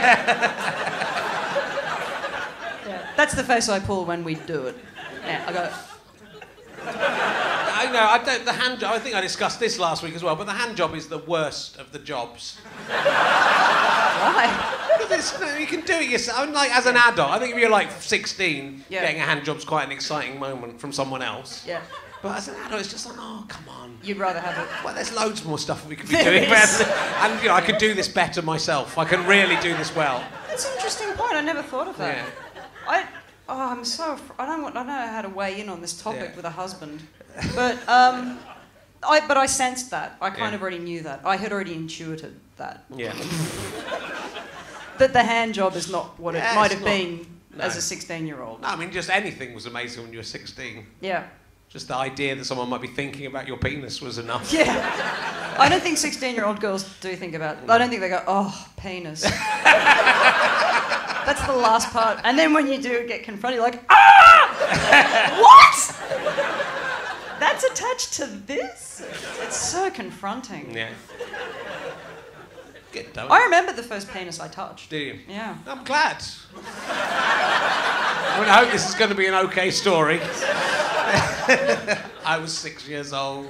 Yeah, that's the face I pull when we do it. Yeah, I go... I know, I don't, the hand job, I think I discussed this last week as well, but the hand job is the worst of the jobs. Why? Because you can do it yourself. I mean, like, as an adult, I think if you're like 16, Yeah. getting a hand job's quite an exciting moment from someone else. Yeah. But as an adult, it's just like, oh, come on. You'd rather have it... Well, there's loads more stuff we could be There doing. is. And, you know, I could do this better myself. I can really do this well. That's an interesting point. I never thought of that. Yeah. I'm so... I don't know how to weigh in on this topic Yeah. with a husband. But I sensed that. I kind of already knew that. I had already intuited that. Yeah. That the hand job is not what it Yeah, might it's have not. been as a 16-year-old. No, I mean, just anything was amazing when you were 16. Yeah. Just the idea that someone might be thinking about your penis was enough. Yeah. I don't think 16-year-old girls do think about... I don't think they go, oh, penis. That's the last part. And then when you do get confronted, you're like, ah! What? That's attached to this? It's so confronting. Yeah. Get done. I remember the first penis I touched. Do you? Yeah. I'm glad. I mean, I hope this is going to be an okay story. I was 6 years old.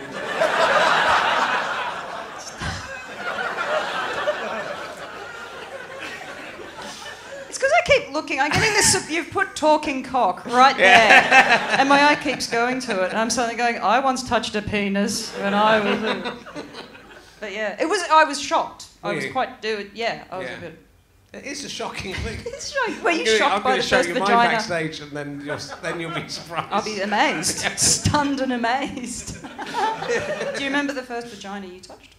It's because I keep looking. I'm getting this... You've put talking cock right there. And my eye keeps going to it. And I'm suddenly going, I once touched a penis when I was... But yeah, I was shocked. I was quite... Yeah, I was a bit... It is a shocking thing. It's shocking. Were you shocked by the first I'm going to show you mine vagina? backstage, and then you'll be surprised. I'll be amazed. Stunned and amazed. Do you remember the first vagina you touched?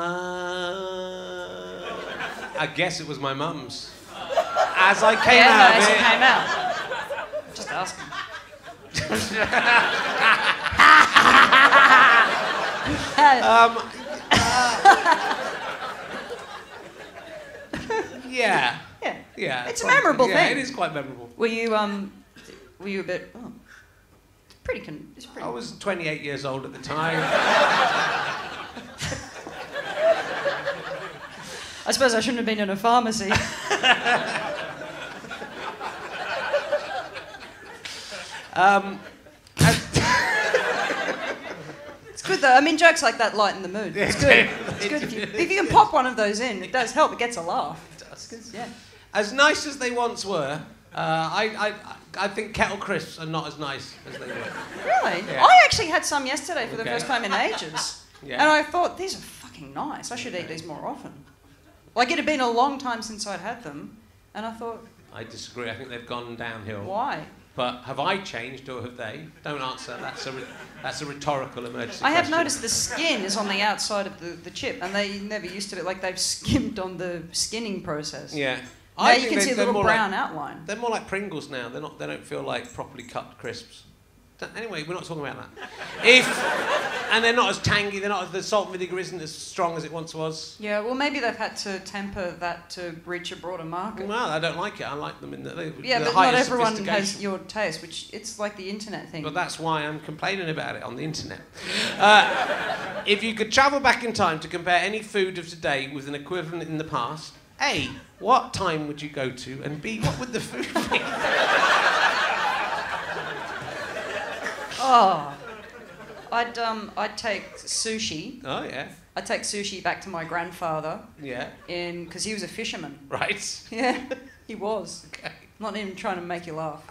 I guess it was my mum's. As I came out of as it. it came out. Just asking. Yeah. Yeah. Yeah. It's a memorable thing. Yeah, it is quite memorable. Were you a bit? Oh, it's pretty. I was 28 years old at the time. I suppose I shouldn't have been in a pharmacy. It's good though. I mean, jokes like that lighten the mood. It's good. It's good if you can pop one of those in. It does help. It gets a laugh. It's good. Yeah. As nice as they once were, I think kettle crisps are not as nice as they were. Really? Yeah. I actually had some yesterday for the Okay. first time in ages. Yeah. And I thought, these are fucking nice. I should eat these more often. Like, it had been a long time since I'd had them. And I thought... I disagree. I think they've gone downhill. Why? But have I changed or have they? Don't answer. That's a rhetorical emergency I have question. noticed the skin is on the outside of the chip. And they never used to be. Like, they've skimmed on the skinning process. Yeah. Now you can see a little brown outline. They're more like Pringles now. They don't feel like properly cut crisps. Anyway, we're not talking about that. And they're not as tangy. The salt and vinegar isn't as strong as it once was. Yeah, well, maybe they've had to temper that to reach a broader market. Well, I don't like it. I like them in the but not everyone has your taste, which it's like the internet thing. But that's why I'm complaining about it on the internet. If you could travel back in time to compare any food of today with an equivalent in the past, A, what time would you go to? And B, what would the food be? Oh, I'd take sushi. Oh, yeah. I'd take sushi back to my grandfather. Yeah. Because he was a fisherman. Right. Yeah, he was. Okay. Not even trying to make you laugh.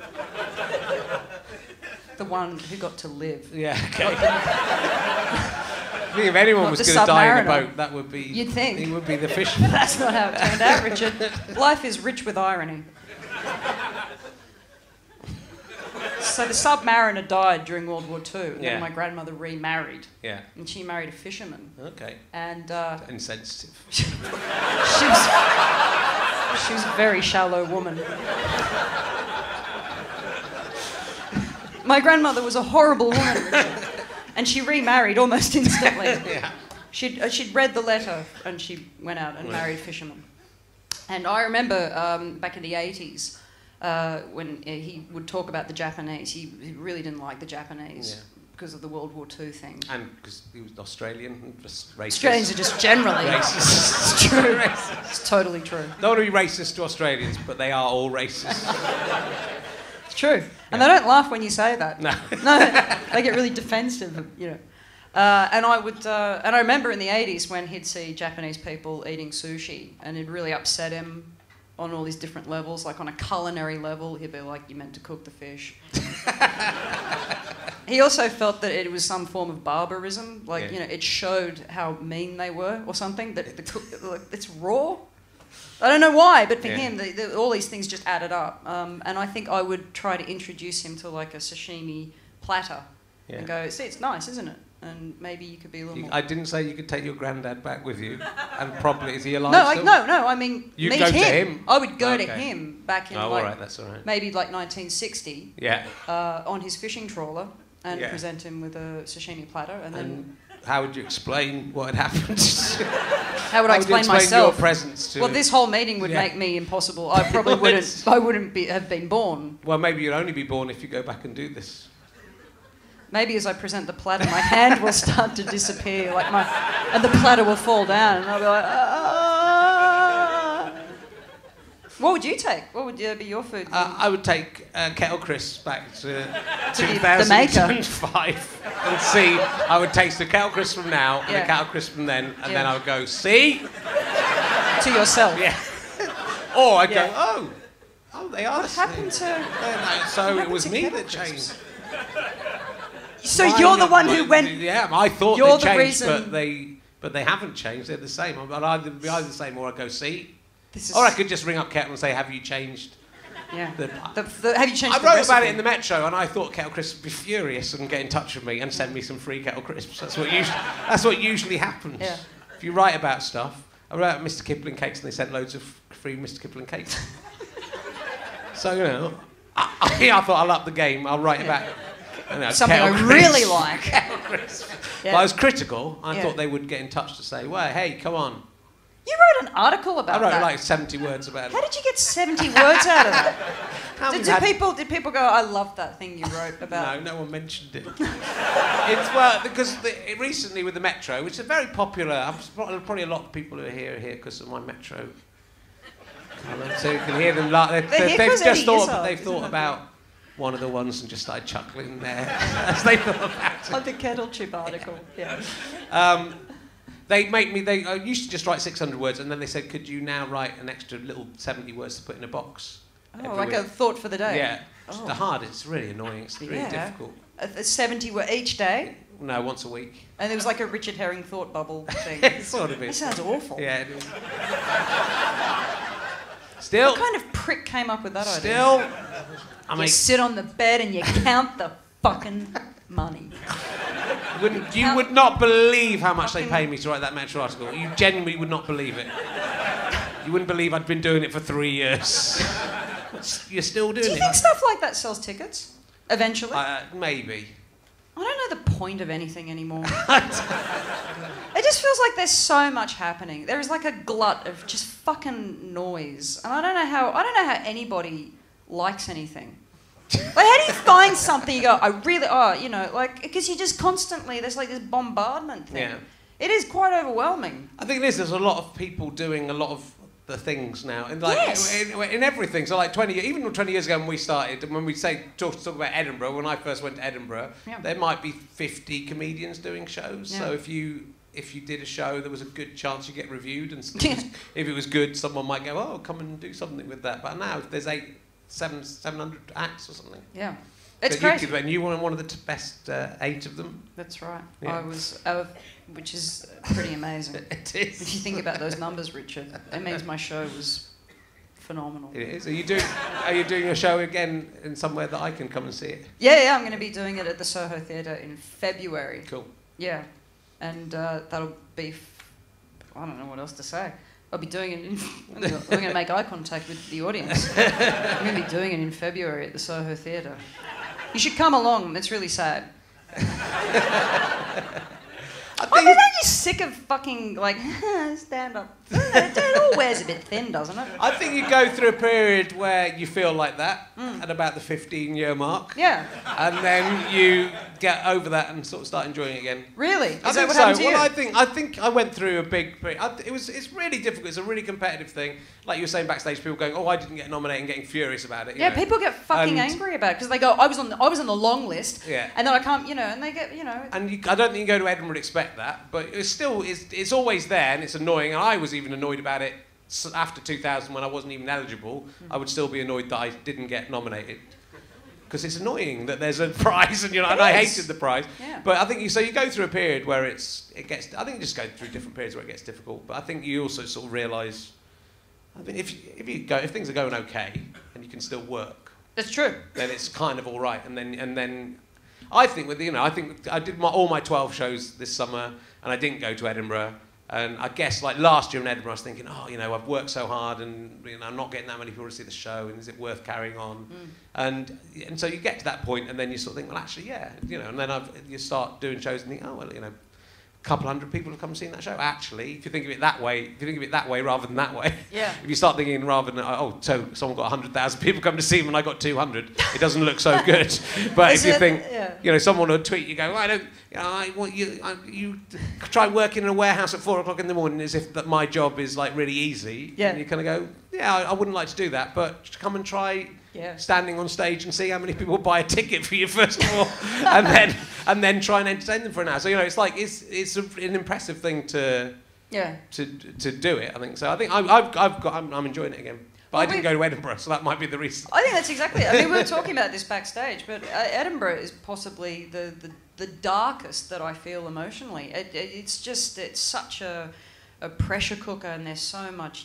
The one who got to live. Yeah, okay. I think if anyone was going to die in a boat, that would be... You'd think. He would be the fisherman. That's not how it turned out, Richard. Life is rich with irony. So the submariner died during World War II, and then my grandmother remarried. Yeah. And she married a fisherman. Okay. And... insensitive. She was a very shallow woman. My grandmother was a horrible woman, Richard. And she remarried almost instantly. Yeah. She'd read the letter and she went out and married a fisherman. And I remember back in the 80s, when he would talk about the Japanese, he really didn't like the Japanese because of the World War II thing. And because he was Australian and just racist. Australians are just generally racist. It's true. Racist. It's totally true. Don't want to be racist to Australians, but they are all racist. It's true. And they don't laugh when you say that. No. No, they get really defensive, you know. And I remember in the 80s when he'd see Japanese people eating sushi, and it really upset him on all these different levels. Like on a culinary level, he'd be like, "You meant to cook the fish." He also felt that it was some form of barbarism, like you know, it showed how mean they were or something. That it's raw. I don't know why, but for him, all these things just added up. And I think I would try to introduce him to like a sashimi platter and go, "See, it's nice, isn't it?" And maybe you could be a little more... I didn't say you could take your granddad back with you. And probably, is he alive still? No, I mean, You'd meet go him. to him? I would go to him back in all right, that's all right. maybe like 1960 on his fishing trawler and present him with a sashimi platter and then... How would you explain what had happened? How would I explain myself? Your presence to well, this whole meeting would make me impossible. I probably wouldn't. I wouldn't have been born. Well, maybe you'd only be born if you go back and do this. Maybe as I present the platter, my hand will start to disappear, and the platter will fall down, and I'll be like, ah. What would you take? What would be your food? I would take kettle crisps back to 2005 and see. I would taste the kettle crisp from now and the kettle crisp from then, and then I would go, see? To yourself. Yeah. Or I'd go, oh, they are. What happened to? So it was me that changed. So you're the one who went... Yeah, I thought they changed, but they haven't changed. They're the same. I'd either be the same or I'd go, see? Or I could just ring up Kettle and say, have you changed? Yeah. Have you changed I wrote about it in the Metro, and I thought Kettle Crisps would be furious and get in touch with me and send me some free Kettle Crisps. That's what usually happens. Yeah. If you write about stuff... I wrote about Mr. Kipling cakes, and they sent loads of free Mr. Kipling cakes. So, you know, I thought I'll up the game. I'll write about... something I really like. But I was critical. I thought they would get in touch to say, well, hey, come on. You wrote an article about that. I wrote like 70 words about it. How did you get 70 words out of that? Did people go, I love that thing you wrote about... No one mentioned it. Because recently with the Metro, which is very popular, probably a lot of people who are here because of my Metro. So you can hear them laugh. They've thought about one of the ones and just started chuckling there as they thought about it. Like the kettle chip article, yeah. They used to just write 600 words, and then they said, could you now write an extra little 70 words to put in a box? Oh, like a thought for the day? Yeah. It's hard. It's really annoying. It's really difficult. 70 words each day? No, once a week. And there was like a Richard Herring thought bubble thing. It sort of is. That sounds awful. Yeah, it is. Still. What kind of prick came up with that idea? Still. You sit on the bed and you count the fucking money. You would not believe how much they pay me to write that Metro article. You genuinely would not believe it. You wouldn't believe I'd been doing it for 3 years. You're still doing it. Do you think stuff like that sells tickets? Eventually? Maybe. I don't know the point of anything anymore. It just feels like there's so much happening. There is like a glut of just fucking noise, and I don't know how anybody likes anything. Like, how do you find something you go, because you just constantly, there's like this bombardment thing. Yeah. It is quite overwhelming. I think it is. There's a lot of people doing a lot of the things now, and like in everything. So like 20 years ago when we started, when we talk about Edinburgh, when I first went to Edinburgh, there might be 50 comedians doing shows. Yeah. So if you did a show, there was a good chance you get reviewed, and if it was good, someone might go, oh, come and do something with that. But now there's 700 acts or something. Yeah. It's crazy. And you were one of the best 8 of them. That's right. Yeah. I was, which is pretty amazing. It is. If you think about those numbers, Richard, it means my show was phenomenal. It is. Are you doing a show again in somewhere that I can come and see it? Yeah, I'm going to be doing it at the Soho Theatre in February. Cool. Yeah, and that'll be. I don't know what else to say. I'll be doing it I'm going to make eye contact with the audience. I'm going to be doing it in February at the Soho Theatre. You should come along. It's really sad. Aren't you sick of fucking, like, stand-up? It all wears a bit thin, doesn't it? I think you go through a period where you feel like that at about the 15-year mark. Yeah. And then you get over that and sort of start enjoying it again. Really? I think so. Well, I think I went through a big period. It's really difficult. It's a really competitive thing. Like you were saying backstage, people going, "Oh, I didn't get nominated," and getting furious about it. Yeah, people get fucking angry about it because they go, "I was on the long list." Yeah. And then I can't, and they get, And I don't think you go to Edinburgh and expect that, but it's always there, and it's annoying. And I was even annoyed about it after 2000 when I wasn't even eligible. I would still be annoyed that I didn't get nominated. Because it's annoying that there's a prize, and I hated the prize. Yeah. But I think you go through a period where I think you just go through different periods where it gets difficult. But I think you also sort of realise, I mean, if things are going okay and you can still work, that's true. Then it's kind of all right. And then I think I did all my 12 shows this summer, and I didn't go to Edinburgh. And I guess, like, last year in Edinburgh, I was thinking, I've worked so hard and, I'm not getting that many people to see the show, and is it worth carrying on? And so you get to that point, and then you sort of think, well, actually, yeah. And then you start doing shows and think, oh, well, a couple hundred people have come and seen that show. Actually, if you think of it that way rather than that way. Yeah. If you start thinking rather than, so someone got 100,000 people come to see them and I got 200, it doesn't look so good. But if you think, someone would tweet, you go, well, you try working in a warehouse at 4 o'clock in the morning as if that my job is like really easy. Yeah. And you kind of go, I wouldn't like to do that, but come and try standing on stage and see how many people buy a ticket for you first of all, and then try and entertain them for an hour. So it's like it's an impressive thing to do it. I think so. I think I'm enjoying it again. But I didn't go to Edinburgh, so that might be the reason. I think that's exactly it. I mean, we were talking about this backstage, but Edinburgh is possibly the darkest that I feel emotionally. It's such a pressure cooker, and there's so much,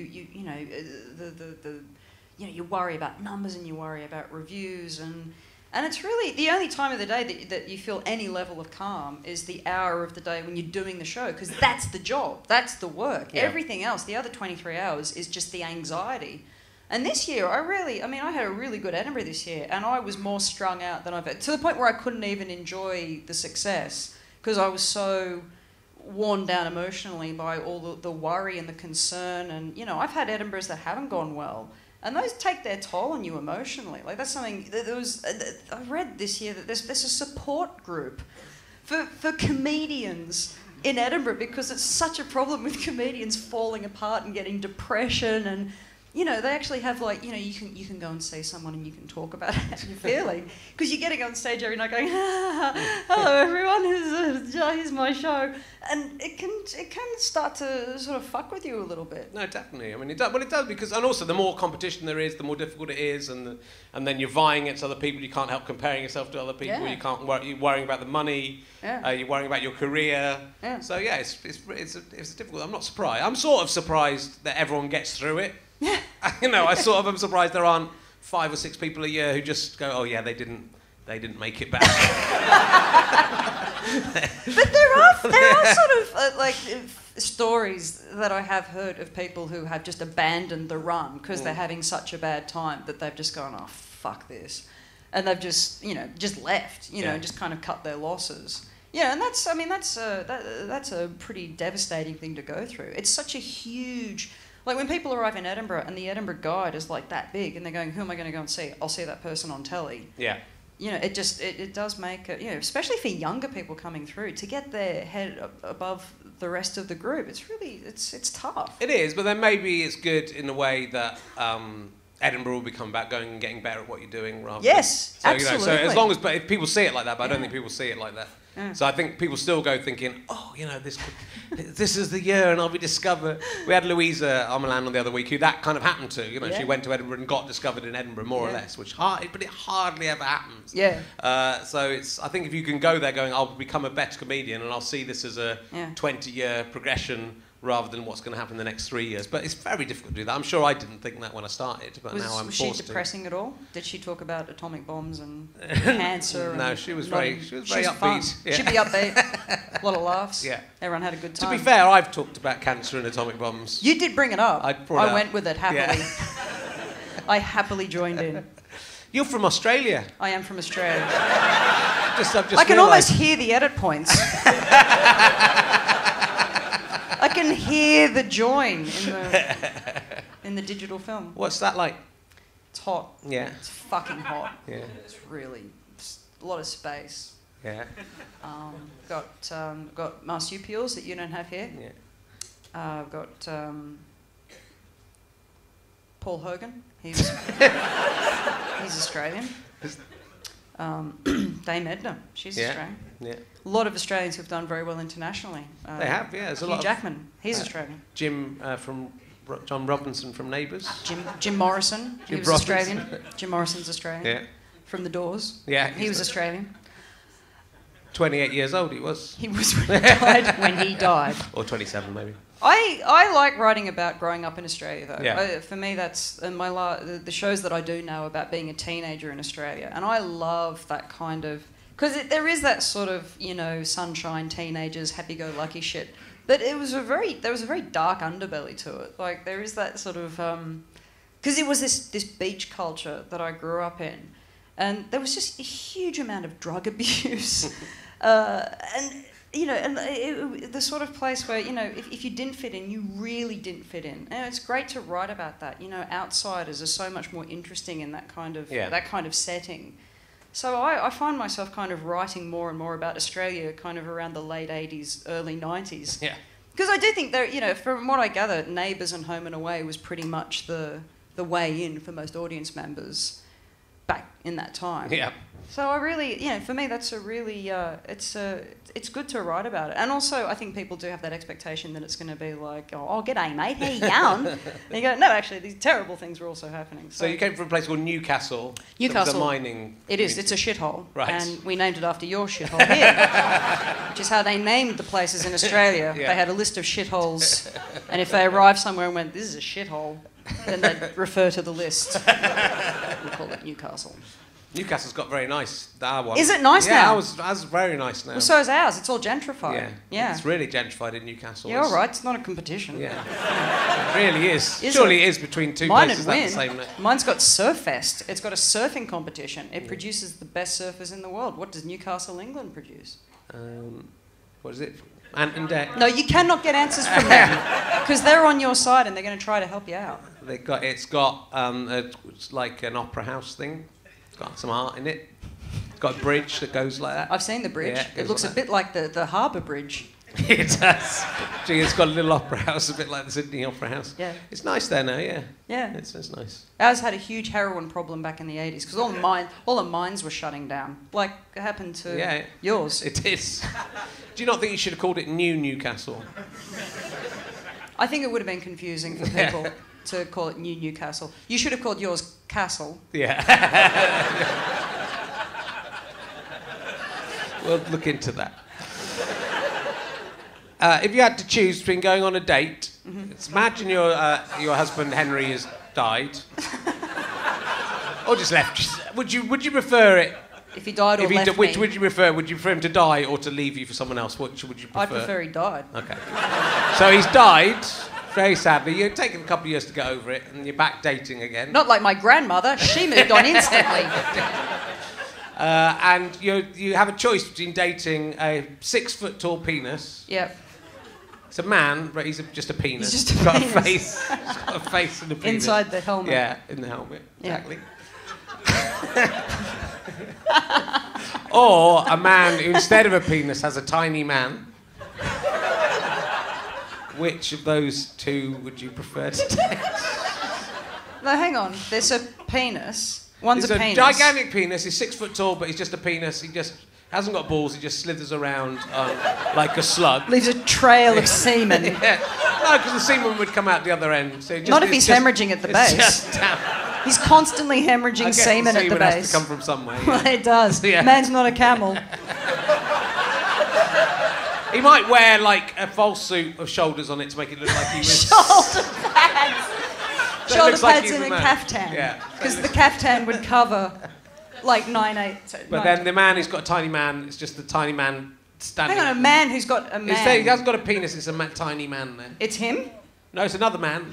you worry about numbers and you worry about reviews, and it's really the only time of the day that you feel any level of calm is the hour of the day when you're doing the show, because that's the job, that's the work. Yeah. Everything else, the other 23 hours, is just the anxiety. And this year, I had a really good Edinburgh this year, and I was more strung out than I've had, to the point where I couldn't even enjoy the success because I was so worn down emotionally by all the worry and the concern. And, I've had Edinburghs that haven't gone well, and those take their toll on you emotionally. Like, that's something I read this year that there's a support group for comedians in Edinburgh because it's such a problem with comedians falling apart and getting depression, and they actually have, like, you can go and see someone and you can talk about how you're feeling, because you're getting on stage every night going, hello everyone, here's my show, and it can start to sort of fuck with you a little bit. No, definitely. I mean, it does. Well, it does, because, and also the more competition there is, the more difficult it is, and then you're vying against other people. You can't help comparing yourself to other people. Yeah. You're worrying about the money. Yeah. You're worrying about your career. Yeah. So yeah, it's difficult. I'm not surprised. I'm sort of surprised that everyone gets through it. Yeah. I sort of am surprised there aren't 5 or 6 people a year who just go, oh yeah, they didn't make it back. But there are sort of stories that I have heard of people who have just abandoned the run because they're having such a bad time that they've just gone, oh fuck this. and they've just, just left, just kind of cut their losses. Yeah, and that's a pretty devastating thing to go through. It's such a huge... Like, when people arrive in Edinburgh and the Edinburgh Guide is, like, that big, and they're going, who am I going to go and see? I'll see that person on telly. Yeah. It does make it, especially for younger people coming through, to get their head above the rest of the group, it's really, it's tough. It is, but then maybe it's good in a way that Edinburgh will become about going and getting better at what you're doing rather Yes, than... absolutely. So as long as... But if people see it like that, but I don't think people see it like that. Yeah. So I think people still go thinking, oh, this is the year and I'll be discovered. We had Louisa Armeland on the other week who that kind of happened to. She went to Edinburgh and got discovered in Edinburgh, more or less, but it hardly ever happens. Yeah. So I think if you can go there going, I'll become a better comedian and I'll see this as a 20-year progression rather than what's going to happen in the next 3 years. But it's very difficult to do that. I'm sure I didn't think that when I started, but now I'm forced to. Was she depressing at all? Did she talk about atomic bombs and cancer? No, she was very upbeat. Fun. Yeah. She'd be upbeat. A lot of laughs. Yeah. Everyone had a good time. To be fair, I've talked about cancer and atomic bombs. You did bring it up. I went with it happily. Yeah. I happily joined in. You're from Australia. I am from Australia. I can almost hear the edit points. I can hear the join in the digital film. What's that like? It's hot. Yeah. It's fucking hot. Yeah. It's really a lot of space. Yeah. Got marsupials that you don't have here. Yeah. I've got Paul Hogan. He's Australian. Dame Edna. She's Australian. Yeah. A lot of Australians who've done very well internationally. They have, yeah. There's a lot Hugh Jackman. He's Australian. Jim from John Robinson from Neighbours. Jim Morrison. He was Australian. Jim Morrison's Australian. Yeah. From The Doors. Yeah. He was Australian. 28 years old he was. He was when he died. Or 27 maybe. I like writing about growing up in Australia though. Yeah. For me that's the shows that I do now about being a teenager in Australia, and I love that kind of, because there is that sort of sunshine teenagers happy-go-lucky shit, but there was a very dark underbelly to it. Like there is that sort of because it was this beach culture that I grew up in, and there was just a huge amount of drug abuse. The sort of place where, if you didn't fit in, you really didn't fit in. And it's great to write about that. Outsiders are so much more interesting in that kind of setting. So I find myself kind of writing more and more about Australia kind of around the late 80s, early 90s. Yeah. Because I do think there, from what I gather, Neighbours and Home and Away was pretty much the way in for most audience members back in that time. Yeah. So I really, for me, that's a really, it's good to write about it. And also, I think people do have that expectation that it's going to be like, oh, g'day, mate, how you going? And you go, no, actually, these terrible things were also happening. So you came from a place called Newcastle. Newcastle. It was a mining... It is, it's a shithole. Right. And we named it after your shithole here, which is how they named the places in Australia. Yeah. They had a list of shitholes, and if they arrived somewhere and went, this is a shithole, then they'd refer to the list. We call it Newcastle. Newcastle's got very nice. That one. Is it nice now? Yeah, ours is very nice now. Well, so is ours. It's all gentrified. Yeah. It's really gentrified in Newcastle. Yeah, all right. It's not a competition. Yeah. It really is. Surely it is between two Mine places would that's the win. same. Mine's got Surfest. It's got a surfing competition. It produces the best surfers in the world. What does Newcastle, England produce? What is it? Ant and Dec. No, you cannot get answers from them because they're on your side and they're going to try to help you out. It's got it's like an opera house thing. It's got some art in it. It's got a bridge that goes like that. I've seen the bridge. Yeah, it looks a bit like the harbour bridge. It does. Gee, it's got a little opera house, a bit like the Sydney Opera House. Yeah. It's nice there now, yeah. Yeah. It's nice. Ours had a huge heroin problem back in the 80s because all the mines were shutting down. Like it happened to yours. It is. Do you not think you should have called it New Newcastle? I think it would have been confusing for people to call it New Newcastle. You should have called yours Castle. Yeah. We'll look into that. If you had to choose between going on a date, imagine your husband Henry has died, or just left. Would you prefer it? If he died or left which me. would you prefer? Would you prefer him to die or to leave you for someone else? Which would you prefer? I'd prefer he died. Okay. So he's died, very sadly. You're taking a couple of years to get over it, and you're back dating again. Not like my grandmother. She moved on instantly. And you have a choice between dating a 6 foot tall penis. Yep. It's a man, but he's just a penis. He's just a got penis. a face. He's got a face and a penis. Inside the helmet. Yeah, in the helmet. Yeah. Exactly. Or a man who, instead of a penis, has a tiny man. Which of those two would you prefer to date? No, hang on. There's a penis. One's He's a penis. Gigantic penis. He's 6 foot tall, but he's just a penis. He just hasn't got balls. He just slithers around like a slug. Leaves a trail of semen. Yeah. No, because the semen would come out the other end. So Not if he's hemorrhaging at the base. He's constantly hemorrhaging semen at the base. Has to come from somewhere. Yeah. Well, it does. Yeah. Man's not a camel. He might wear like a false suit of shoulders on it to make it look like he was. Shoulder pads. So Shoulder like pads and a caftan. Yeah. Because the caftan would cover like 9/8. But then the man who's got a tiny man, it's just the tiny man standing. Hang on, a man who's got a man. He hasn't got a penis, it's a tiny man there. It's him? No, it's another man.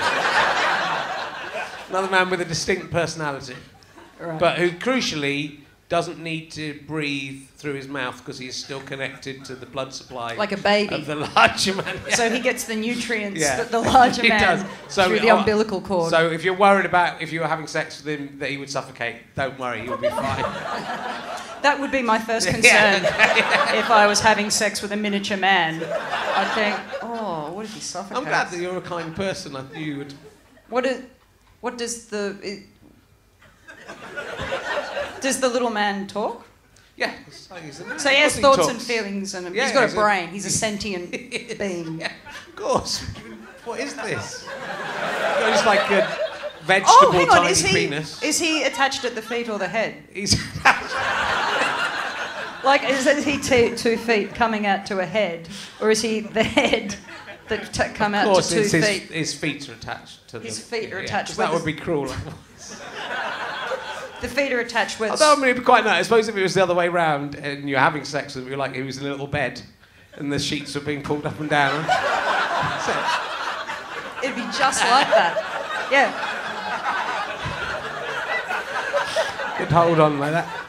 Another man with a distinct personality. Right. But who, crucially, doesn't need to breathe through his mouth because he's still connected to the blood supply. Like a baby. Of the larger man. Yeah. So he gets the nutrients Yeah. that the larger He man does. So through the umbilical cord. So if you're worried about if you were having sex with him that he would suffocate, don't worry, he'll be fine. That would be my first concern. If I was having sex with a miniature man, I'd think, oh, what if he suffocates? I'm glad that you're a kind person. I knew you would. Does the little man talk? Yeah. So he has thoughts and feelings, and he's got a brain. He's a sentient being. Yeah, of course. What is this? You're just like a vegetable hang on. tiny penis. Is he attached at the feet or the head? He's Like, is he 2 feet coming out to a head, or is he the head that come out to 2 feet? His feet are attached to His feet are attached. That would be cruel. The feet are attached with. Although, I mean, it'd be quite nice. I suppose if it was the other way round and you're having sex with him, you're like he was in a little bed and the sheets were being pulled up and down. It'd be just like that. Yeah. You'd hold on like that.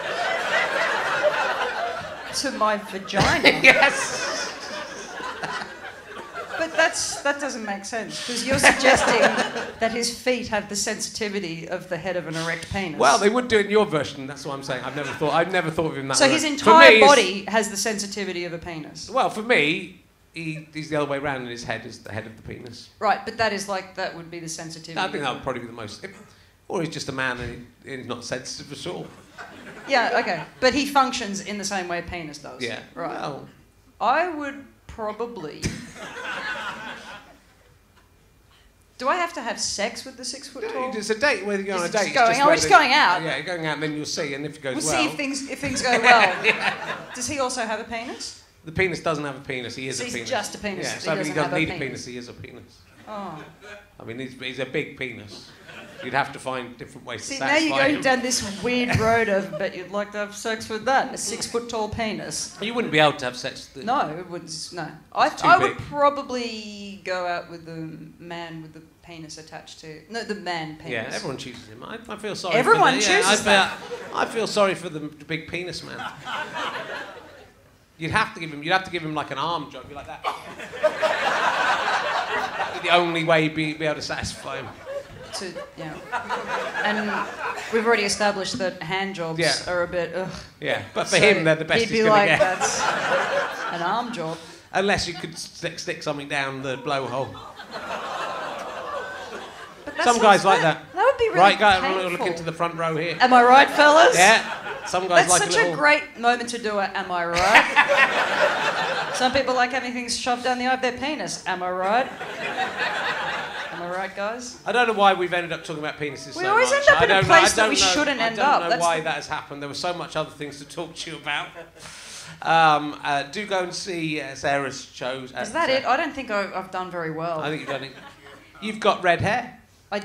To my vagina. Yes. But that doesn't make sense, because you're suggesting that his feet have the sensitivity of the head of an erect penis. Well, they would do it in your version. That's what I'm saying. I've never thought of him that so way. his entire body has the sensitivity of a penis. Well, for me, he's the other way around, and his head is the head of the penis. Right, but that would be the sensitivity. I think that would probably be the most. Or he's just a man and he's not sensitive at all. Yeah, okay. But he functions in the same way a penis does. Yeah. Right. Well, I would probably. Do I have to have sex with the 6 foot tall? It's a date. Whether you're on a date, we're just going out. Yeah, you're going out, and then you'll see, and if it goes We'll well. see if things go well. Yeah. Does he also have a penis? The penis doesn't have a penis. He is a penis. He's just a penis. Yeah, He so he doesn't doesn't have a need a penis. penis. He is a penis. Oh. I mean, he's a big penis. You'd have to find different ways to See, now satisfy you're going him. down this weird road of, but you'd like to have sex with that, a 6 foot tall penis. You wouldn't be able to have sex with No, it would. No. too I would big. probably go out with the man with the penis attached to. No, the man penis. Yeah, everyone chooses him. I feel sorry. Everyone for chooses that. I feel sorry for the big penis man. You'd have to give him like an arm job. You're like that. That'd be the only way you'd be able to satisfy him. And we've already established that hand jobs are a bit. Ugh. Yeah, but for him, they're the best he'd he's be going to like, get. That's an arm job. Unless you could stick something down the blowhole. Some guys like that. That would be really Right, guys, painful. look into the front row here. Am I right, fellas? Yeah. Some guys That's like such a great moment to do it. Am I right? Some people like having things shoved down the eye of their penis. Am I right? Am I right, guys? I don't know why we've ended up talking about penises We so always much. end up in a place that we shouldn't end up. I don't know why that has happened. There were so much other things to talk to you about. Do go and see Sarah's shows. Is that it? I don't think I've done very well. I think you've done it. You've got red hair. I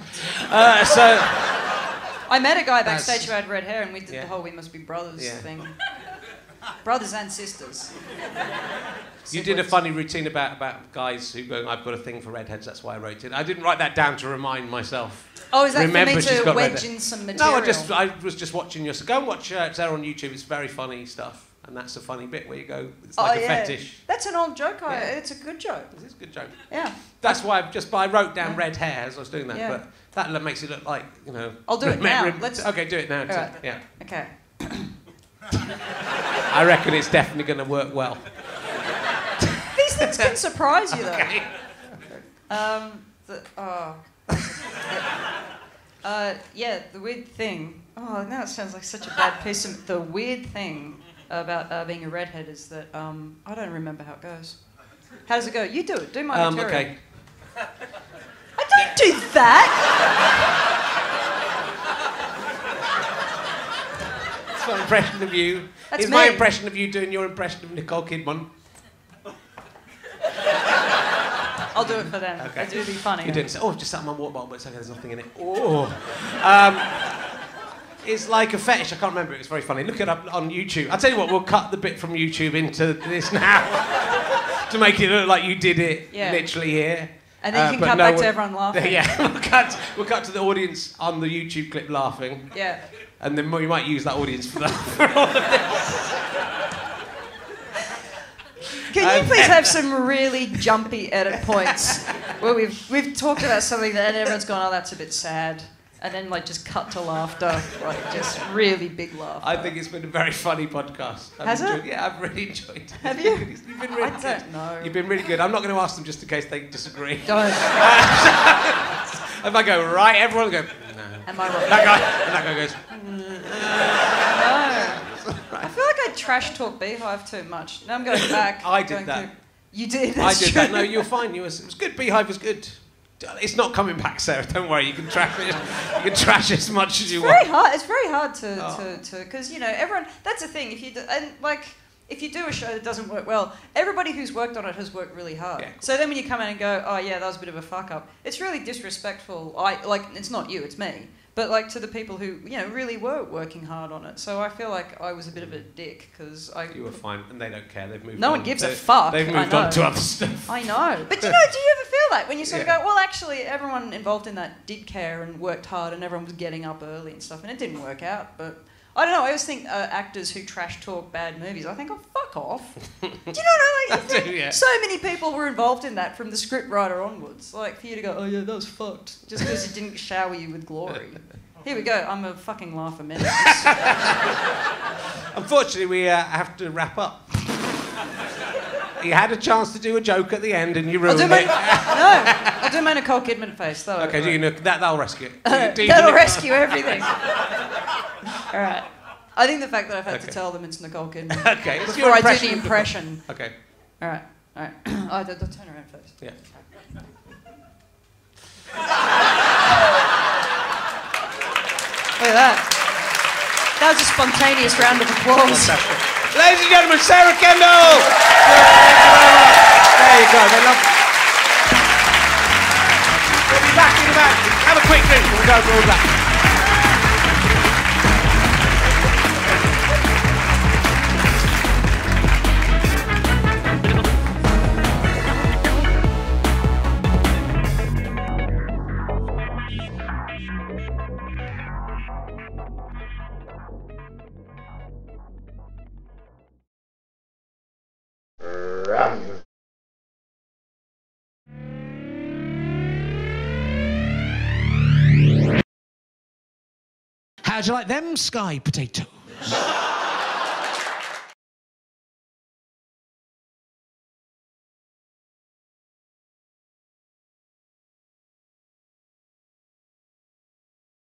met a guy backstage who had red hair, and we did the whole "we must be brothers" thing. Brothers and sisters. You did a funny routine about guys who go, I've got a thing for redheads, that's why I wrote it. I didn't write that down to remind myself. Oh, is that Remember, for me to wedge in some material? No, I was just watching your... Go and watch it's there on YouTube, it's very funny stuff. And that's a funny bit where you go, it's like a fetish. That's an old joke. It's a good joke. It is a good joke. Yeah. That's why I wrote down red hair as I was doing that, but that makes it look like, you know... I'll do it now. Okay, do it now. Right. Yeah. Okay. I reckon it's definitely going to work well. These things can surprise you, though. Okay. The weird thing... Oh, now it sounds like such a bad piece of... The weird thing about being a redhead is that I don't remember how it goes. How does it go? You do it. Do my material. Okay. I don't do that! That's my impression of you. That's It's me. my impression of you doing your impression of Nicole Kidman. I'll do it for them. Okay. It'll be funny. You didn't say, just something on water bottle, but it's okay, there's nothing in it. Oh. It's like a fetish. I can't remember. It was very funny. Look it up on YouTube. I'll tell you what, we'll cut the bit from YouTube into this now to make it look like you did it literally here. And then you can cut back to everyone laughing. Yeah, we'll cut to the audience on the YouTube clip laughing. Yeah. And then we might use that audience for all of this. Can you please have some really jumpy edit points where we've talked about something and everyone's gone, oh, that's a bit sad. And then, like, just cut to laughter. Like, just really big laughter. I think it's been a very funny podcast. Has it? Yeah, I've really enjoyed it. Have you? You've been really I don't know. You've been really good. I'm not going to ask them just in case they disagree. Don't. If I go, right, everyone will go, no. Am I right? That guy goes, No. I feel like I trash talk Beehive too much. Now I'm going back. I did that. You did? That's I did true. that. No, you're fine. It was good. Beehive was good. It's not coming back, Sarah. Don't worry. You can trash it. You can trash as much as you want. It's very hard to because you know everyone. That's the thing. If you do a show that doesn't work well, everybody who's worked on it has worked really hard. Yeah. So then when you come in and go, oh yeah, that was a bit of a fuck up. It's really disrespectful. It's not you, it's me. But like to the people who really were working hard on it. So I feel like I was a bit of a dick because You were fine, and they don't care. They've moved on. No one gives a fuck. They've moved on to other stuff. I know. But do you ever feel that when you sort of go, well, actually, everyone involved in that did care and worked hard, and everyone was getting up early and stuff, and it didn't work out. But I don't know. I always think actors who trash talk bad movies. I think, oh, fuck off. Do you know what I mean? I do, yeah. So many people were involved in that from the script writer onwards. Like for you to go, oh yeah, that was fucked, just because it didn't shower you with glory. Here we go. I'm a fucking laugh a minute. Unfortunately, we have to wrap up. You had a chance to do a joke at the end, and you ruined it. I'll do my Nicole Kidman face. Okay, that'll rescue it. That'll rescue everything. All right. I think the fact that I've had to tell them it's Nicole Kidman Okay. before I do the impression. Okay. All right. I'll turn around first. Yeah. Look at that. That was a spontaneous round of applause. Ladies and gentlemen, Sarah Kendall! There you go, they love it. We'll be back in a minute. Have a quick drink and we'll go for all that. How'd you like them sky potatoes?